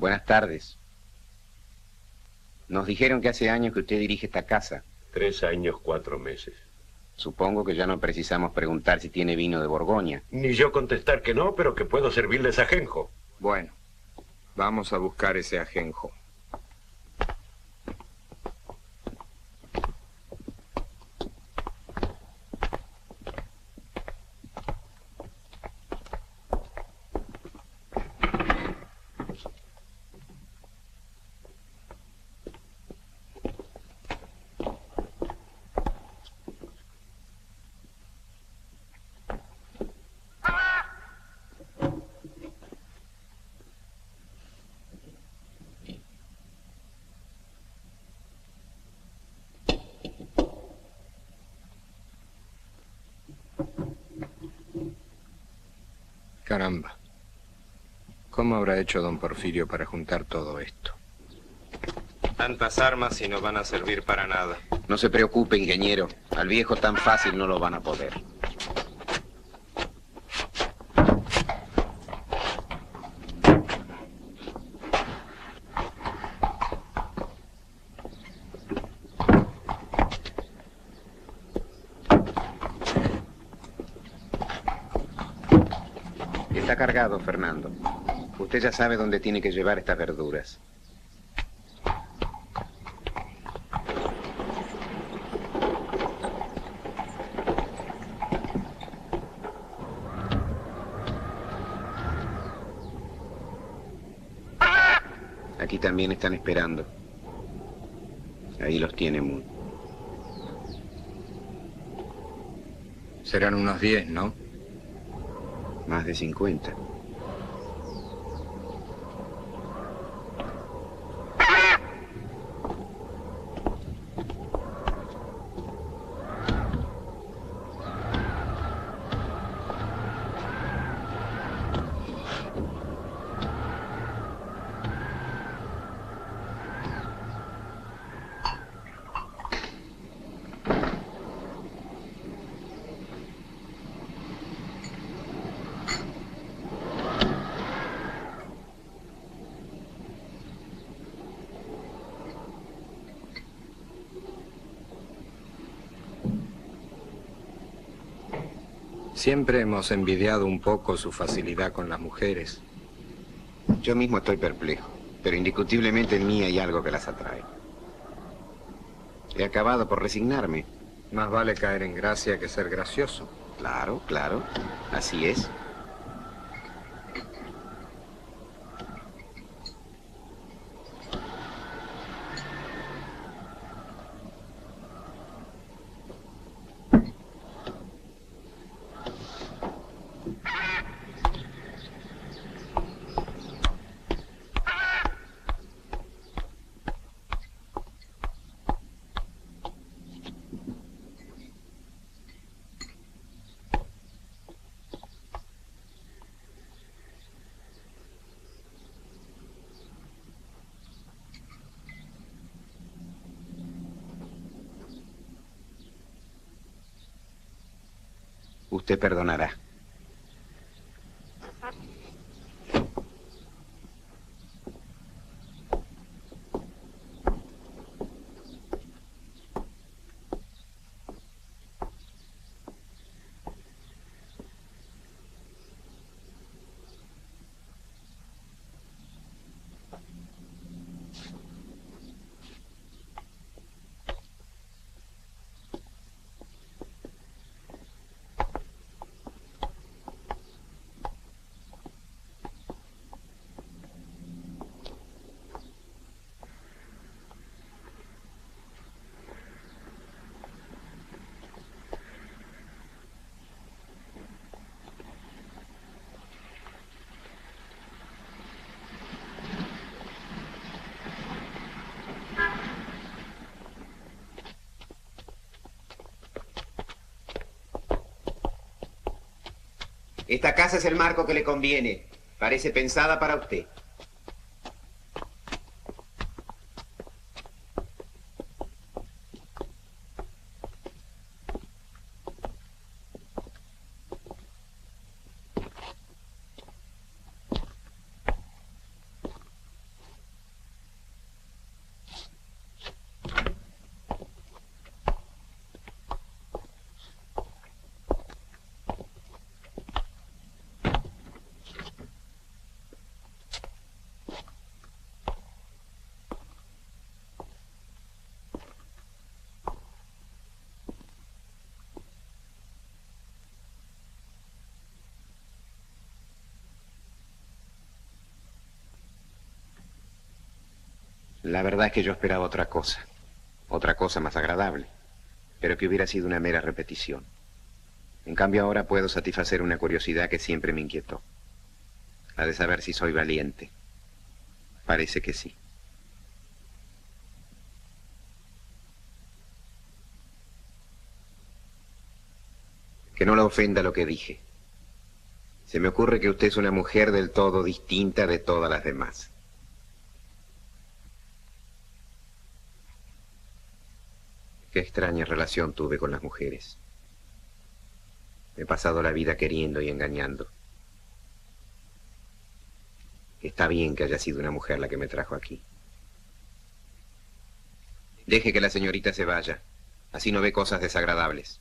Buenas tardes. Nos dijeron que hace años que usted dirige esta casa. 3 años, 4 meses. Supongo que ya no precisamos preguntar si tiene vino de Borgoña. Ni yo contestar que no, pero que puedo servirles ajenjo. Bueno, vamos a buscar ese ajenjo. Caramba. ¿Cómo habrá hecho don Porfirio para juntar todo esto? Tantas armas y no van a servir para nada. No se preocupe, ingeniero. Al viejo tan fácil no lo van a poder. Está cargado, Fernando. Usted ya sabe dónde tiene que llevar estas verduras. Aquí también están esperando. Ahí los tiene Moon. Serán unos 10, ¿no? Más de 50. Siempre hemos envidiado un poco su facilidad con las mujeres. Yo mismo estoy perplejo, pero indiscutiblemente en mí hay algo que las atrae. He acabado por resignarme. Más vale caer en gracia que ser gracioso. Claro, claro. Así es. Usted perdonará. Esta casa es el marco que le conviene. Parece pensada para usted. La verdad es que yo esperaba otra cosa más agradable, pero que hubiera sido una mera repetición. En cambio ahora puedo satisfacer una curiosidad que siempre me inquietó, la de saber si soy valiente. Parece que sí. Que no la ofenda lo que dije. Se me ocurre que usted es una mujer del todo distinta de todas las demás. Qué extraña relación tuve con las mujeres. Me he pasado la vida queriendo y engañando. Está bien que haya sido una mujer la que me trajo aquí. Deje que la señorita se vaya. Así no ve cosas desagradables.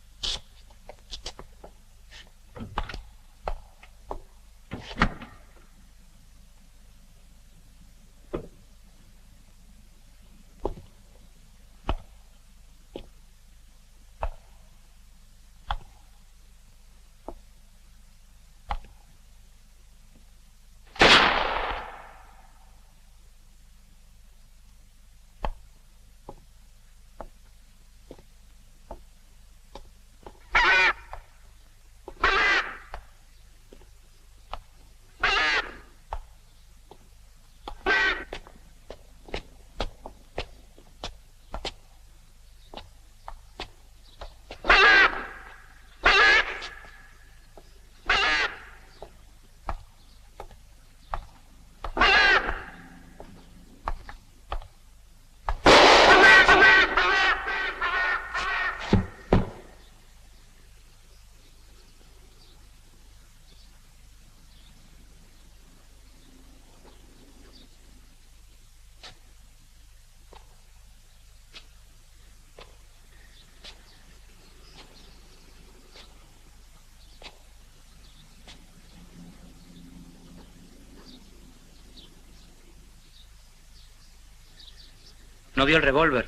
¿No vio el revólver?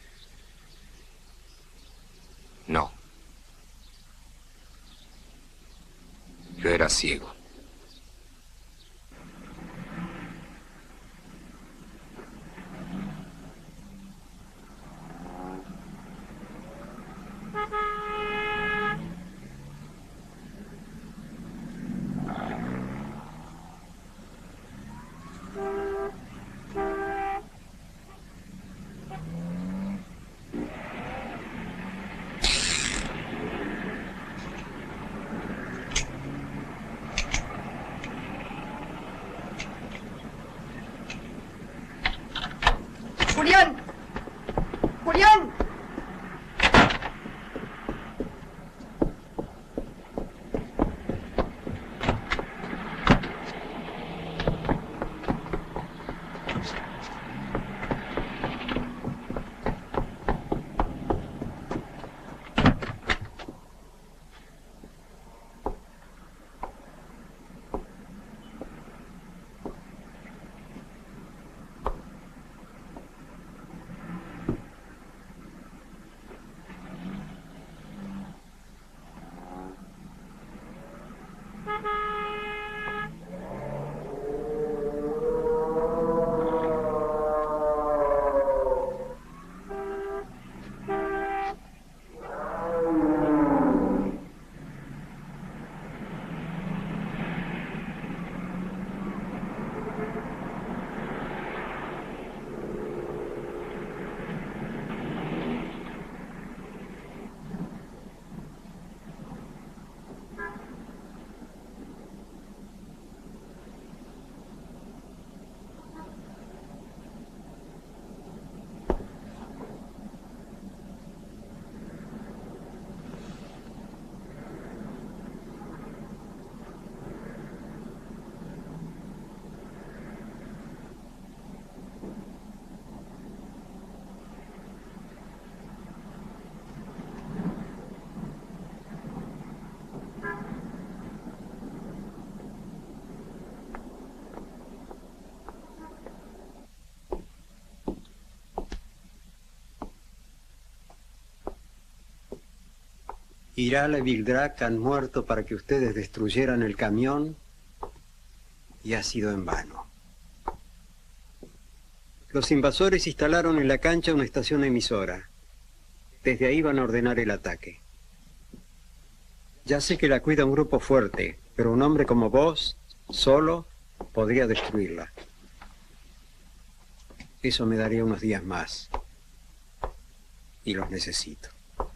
No. Yo era ciego. ¡Julián! ¡Julián! Iral y Vildrak han muerto para que ustedes destruyeran el camión y ha sido en vano. Los invasores instalaron en la cancha una estación emisora. Desde ahí van a ordenar el ataque. Ya sé que la cuida un grupo fuerte, pero un hombre como vos, solo, podría destruirla. Eso me daría unos días más. Y los necesito.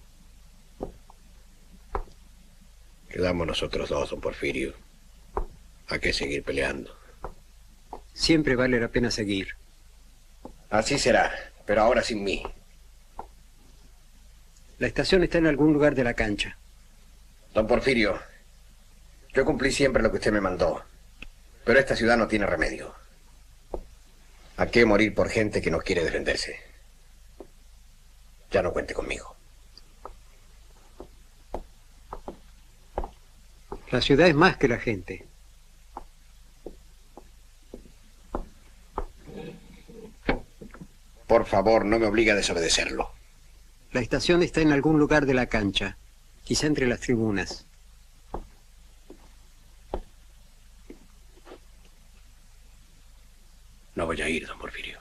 Quedamos nosotros dos, don Porfirio. ¿A qué seguir peleando? Siempre vale la pena seguir. Así será, pero ahora sin mí. La estación está en algún lugar de la cancha. Don Porfirio, yo cumplí siempre lo que usted me mandó, pero esta ciudad no tiene remedio. ¿A qué morir por gente que no quiere defenderse? Ya no cuente conmigo. La ciudad es más que la gente. Por favor, no me obligue a desobedecerlo. La estación está en algún lugar de la cancha, quizá entre las tribunas. No voy a ir, don Porfirio.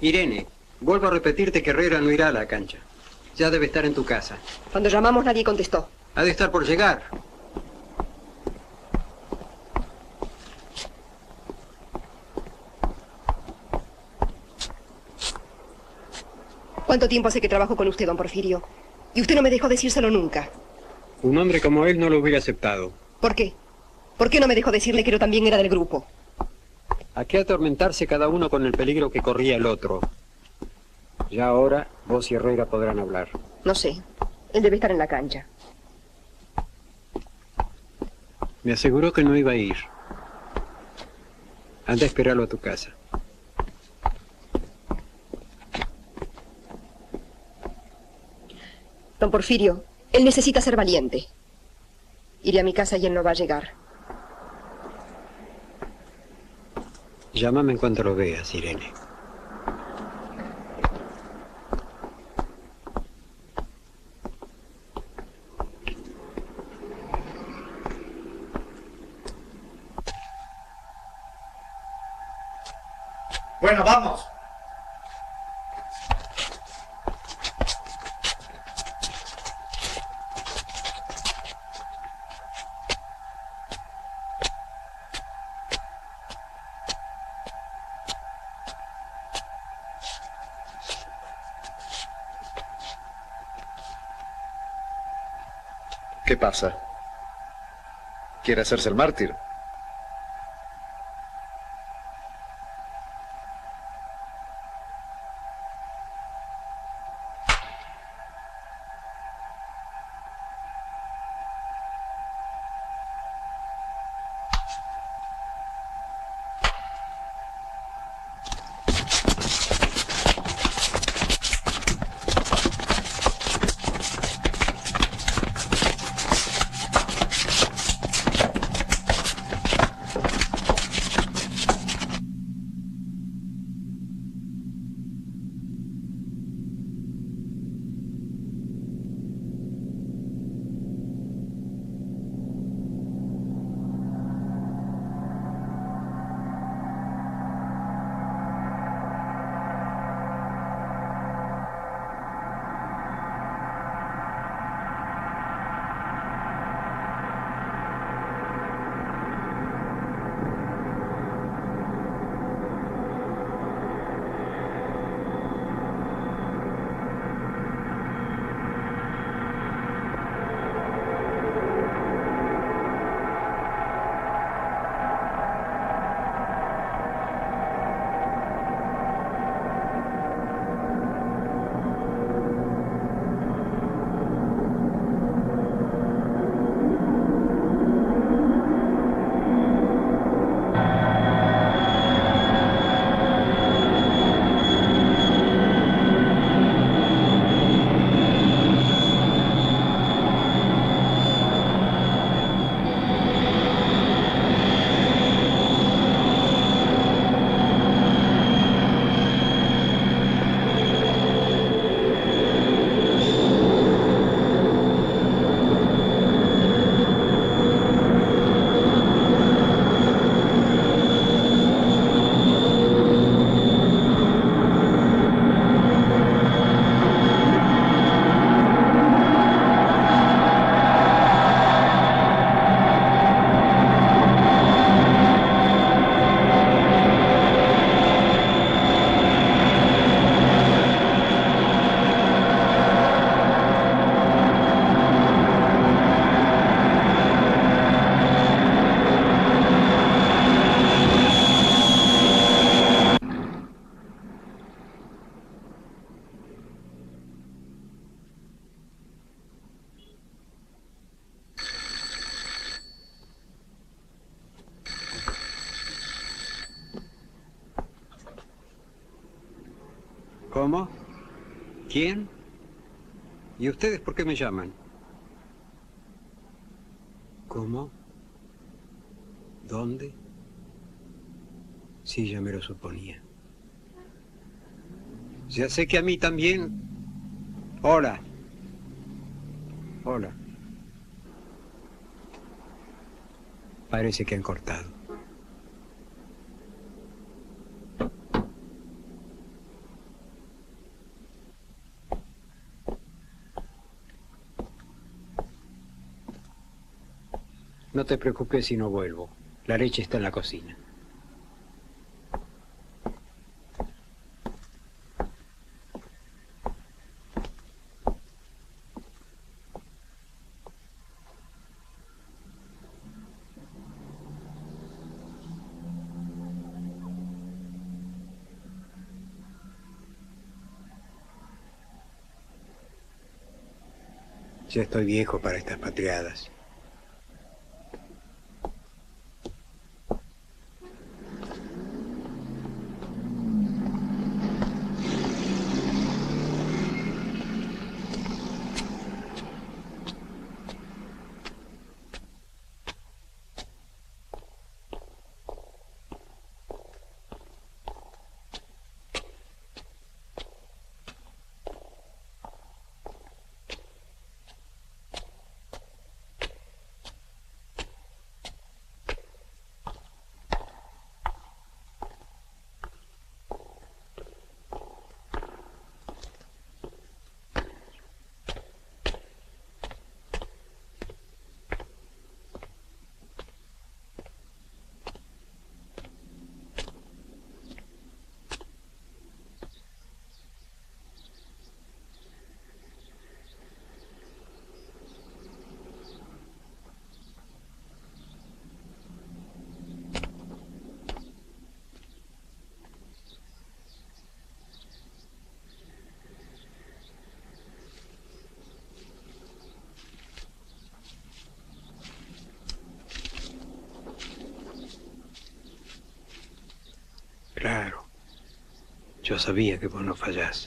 Irene, vuelvo a repetirte que Herrera no irá a la cancha. Ya debe estar en tu casa. Cuando llamamos nadie contestó. Ha de estar por llegar. ¿Cuánto tiempo hace que trabajo con usted, don Porfirio? Y usted no me dejó decírselo nunca. Un hombre como él no lo hubiera aceptado. ¿Por qué? ¿Por qué no me dejó decirle que yo también era del grupo? ¿A qué atormentarse cada uno con el peligro que corría el otro? Ya ahora vos y Herrera podrán hablar. No sé. Él debe estar en la cancha. Me aseguró que no iba a ir. Anda a esperarlo a tu casa. Don Porfirio, él necesita ser valiente. Iré a mi casa y él no va a llegar. Llámame en cuanto lo veas, Irene. Bueno, vamos. ¿Qué pasa? ¿Quiere hacerse el mártir? ¿Cómo? ¿Quién? ¿Y ustedes por qué me llaman? ¿Cómo? ¿Dónde? Sí, ya me lo suponía. Ya sé que a mí también... Hola. Hola. Parece que han cortado. No te preocupes si no vuelvo. La leche está en la cocina. Ya estoy viejo para estas patriadas. Claro. Yo sabía que vos no fallás.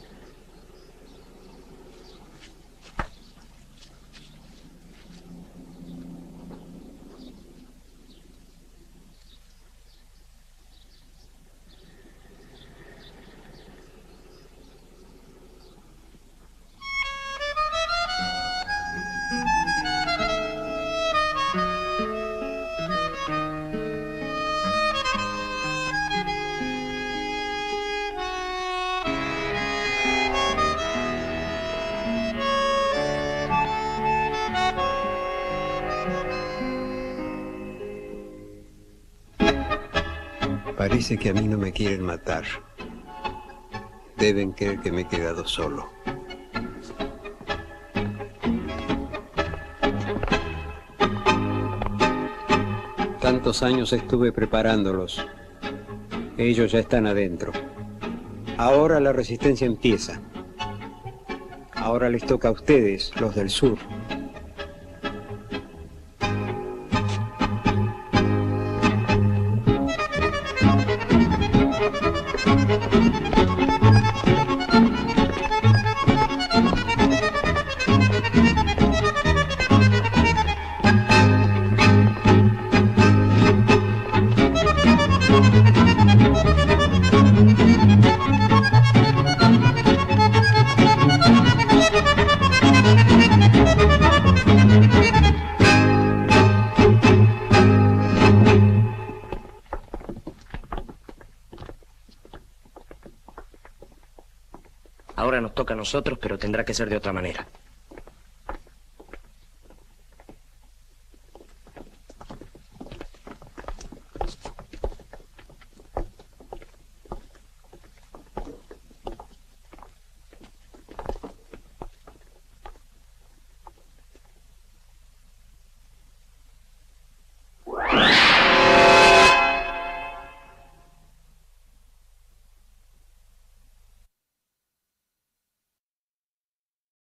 Parece que a mí no me quieren matar. Deben creer que me he quedado solo. Tantos años estuve preparándolos. Ellos ya están adentro. Ahora la resistencia empieza. Ahora les toca a ustedes, los del sur. Ahora nos toca a nosotros, pero tendrá que ser de otra manera.